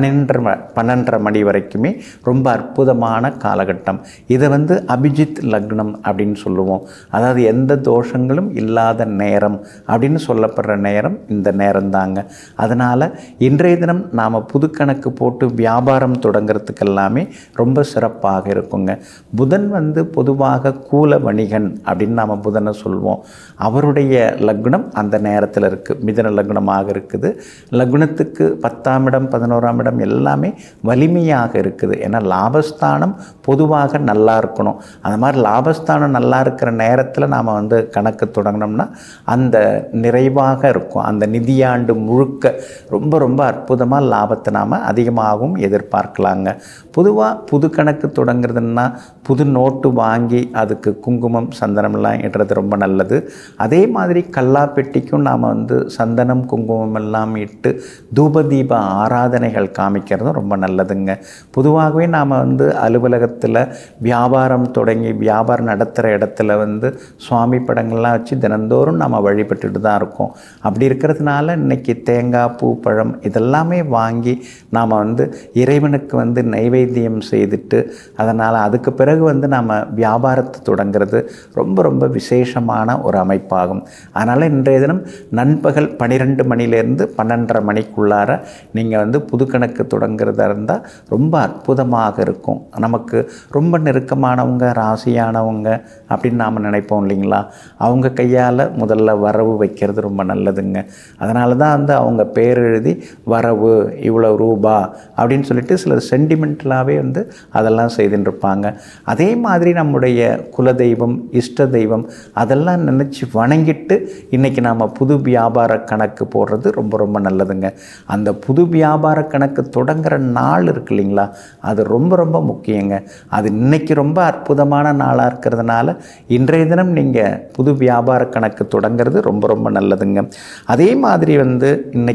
12:30 மணி வரைக்குமே ரொம்ப அற்புதமான காலகட்டம். இதை அபிஜித் லக்னம் அப்படின்னு சொல்லுவோம். அதாவது எந்த தோஷங்களும் இல்லாத நேரம் அப்படின்னு சொல்லப்படுற நேரம் இந்த நேரம் தாங்க. அதனால் இன்றைய தினம் நாம் புது கணக்கு போட்டு வியாபாரம் தொடங்கிறதுக்கு எல்லாமே ரொம்ப சிறப்பாக இருக்குங்க. புதன் பொதுவாக கூல வணிகன் அப்படின்னு நாம் புதனை சொல்வோம். அவருடைய லக்னம் அந்த நேரத்தில் இருக்குது, மிதன லக்னமாக இருக்குது. லக்னத்துக்கு 10ஆம் இடம் 11ஆம் இடம் எல்லாமே வலிமையாக இருக்குது. ஏன்னா லாபஸ்தானம் பொதுவாக நல்லா இருக்கணும். அந்த மாதிரி லாபஸ்தானம் நல்லா இருக்கிற நேரத்தில் நாம் கணக்கு தொடங்கினோம்னா அந்த நிறைவாக இருக்கும். அந்த நிதியாண்டு முழுக்க ரொம்ப ரொம்ப அற்புதமாக லாபத்தை நாம் அதிகமாகவும் எதிர்பார்க்கலாங்க. பொதுவாக புது கணக்கு தொடங்குறதுன்னா புது நோட்டு வாங்கி அதுக்கு குங்குமம் சந்தனம்லாம் இடுறது ரொம்ப நல்லது. அதே மாதிரி கல்லாப்பெட்டிக்கும் நாம் சந்தனம் குங்குமம் எல்லாம் இட்டு தூபதீப ஆராதனைகள் காமிக்கிறதும் ரொம்ப நல்லதுங்க. பொதுவாகவே நாம் அலுவலகத்தில் வியாபாரம் தொடங்கி வியாபாரம் நடத்துகிற இடத்துல சுவாமி படங்கள்லாம் வச்சு தினந்தோறும் நாம் வழிபட்டுட்டு தான் இருக்கோம். அப்படி இருக்கிறதுனால இன்றைக்கி தேங்காய், பூ, பழம் இதெல்லாமே வாங்கி நாம் இறைவனுக்கு நைவேத்தியம் செய்துட்டு அதனால் அதுக்கு பிறகு நாம் வியாபாரத்தை தொடங்கிறது ரொம்ப ரொம்ப விசேஷமான ஒரு அமைப்பாகும். அதனால் இன்றைய தினம் நண்பகல் 12 மணிலேருந்து 12:30 மணிக்குள்ளார நீங்கள் புது கணக்கு தொடங்கிறதா இருந்தால் ரொம்ப அற்புதமாக இருக்கும். நமக்கு ரொம்ப நெருக்கமானவங்க, ராசியானவங்க அப்படின்னு நாம் நினைப்போம் இல்லைங்களா, அவங்க கையால் முதல்ல வரவு வைக்கிறது ரொம்ப நல்லதுங்க. அதனால தான் அவங்க பேர் எழுதி வரவு இவ்வளோ ரூபா அப்படின்னு சொல்லிட்டு சிலர் சென்டிமெண்டலாகவே அதெல்லாம் செய்துட்டு இருப்பாங்க. அதே மாதிரி நம்முடைய குலதெய்வம், இஷ்ட தெய்வம் அதெல்லாம் நினச்சி வணங்கிட்டு இன்றைக்கி நாம் புது வியாபார கணக்கு போடுறது ரொம்ப ரொம்ப நல்லதுங்க. அந்த புது வியாபார கணக்கு தொடங்குகிற நாள் இருக்கு இல்லைங்களா, அது ரொம்ப ரொம்ப முக்கியங்க. அது இன்றைக்கி ரொம்ப அற்புதமான நாளாக இருக்கிறதுனால இன்றைய தினம் நீங்கள் புது வியாபார கணக்கு தொடங்கிறது ரொம்ப ரொம்ப நல்லதுங்க. அதே மாதிரி இன்றைக்கி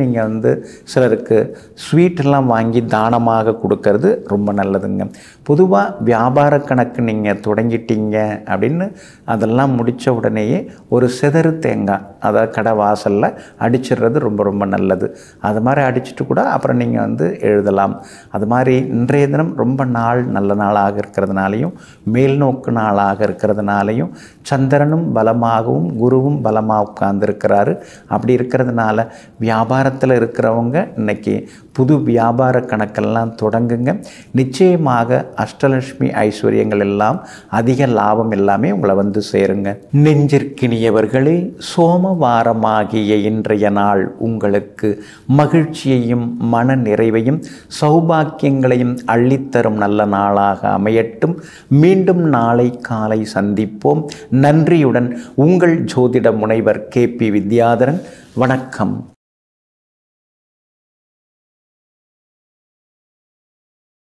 நீங்கள் வந்து சிலருக்கு ஸ்வீட்டெல்லாம் வாங்கி தானமாக கொடுக்கறது ரொம்ப நல்லதுங்க. பொதுவாக வியாபார கணக்கு நீங்கள் தொடங்கிட்டீங்க அப்படின்னு அதெல்லாம் முடித்த உடனேயே ஒரு சிதறு தேங்காய் அதாவது கடை வாசலில் அடிச்சிடுறது ரொம்ப ரொம்ப நல்லது. அது மாதிரி அடிச்சுட்டு கூட அப்புறம் நீங்கள் வந்து எழுதலாம். அது மாதிரி இன்றைய தினம் ரொம்ப நாள் நல்ல நாளாக இருக்கிறதுனாலையும் மேல்நோக்கு நாளாக இருக்கிறதுனாலையும் சந்திரனும் பலமாகவும் குருவும் பலமாக உட்கார்ந்துருக்கிறாரு. அப்படி இருக்கிறதுனால வியாபாரத்தில் இருக்கிறவங்க இன்னைக்கு புது வியாபார கணக்கெல்லாம் தொடங்குங்க. நிச்சயமாக அஷ்டலட்சுமி ஐஸ்வர்யங்கள் எல்லாம் அதிக லாபம் எல்லாமே உங்களை வந்து சேருங்க. நெஞ்சிற்கினியவர்களே, சோமவாரமாகிய இன்றைய நாள் உங்களுக்கு மகிழ்ச்சியையும் மன நிறைவையும் சௌபாக்கியங்களையும் அள்ளித்தரும் நல்ல நாளாக அமையட்டும். மீண்டும் நாளை காலை சந்திப்போம். நன்றியுடன் உங்கள் ஜோதிட முனைவர் KP வித்யாதரன். வணக்கம்.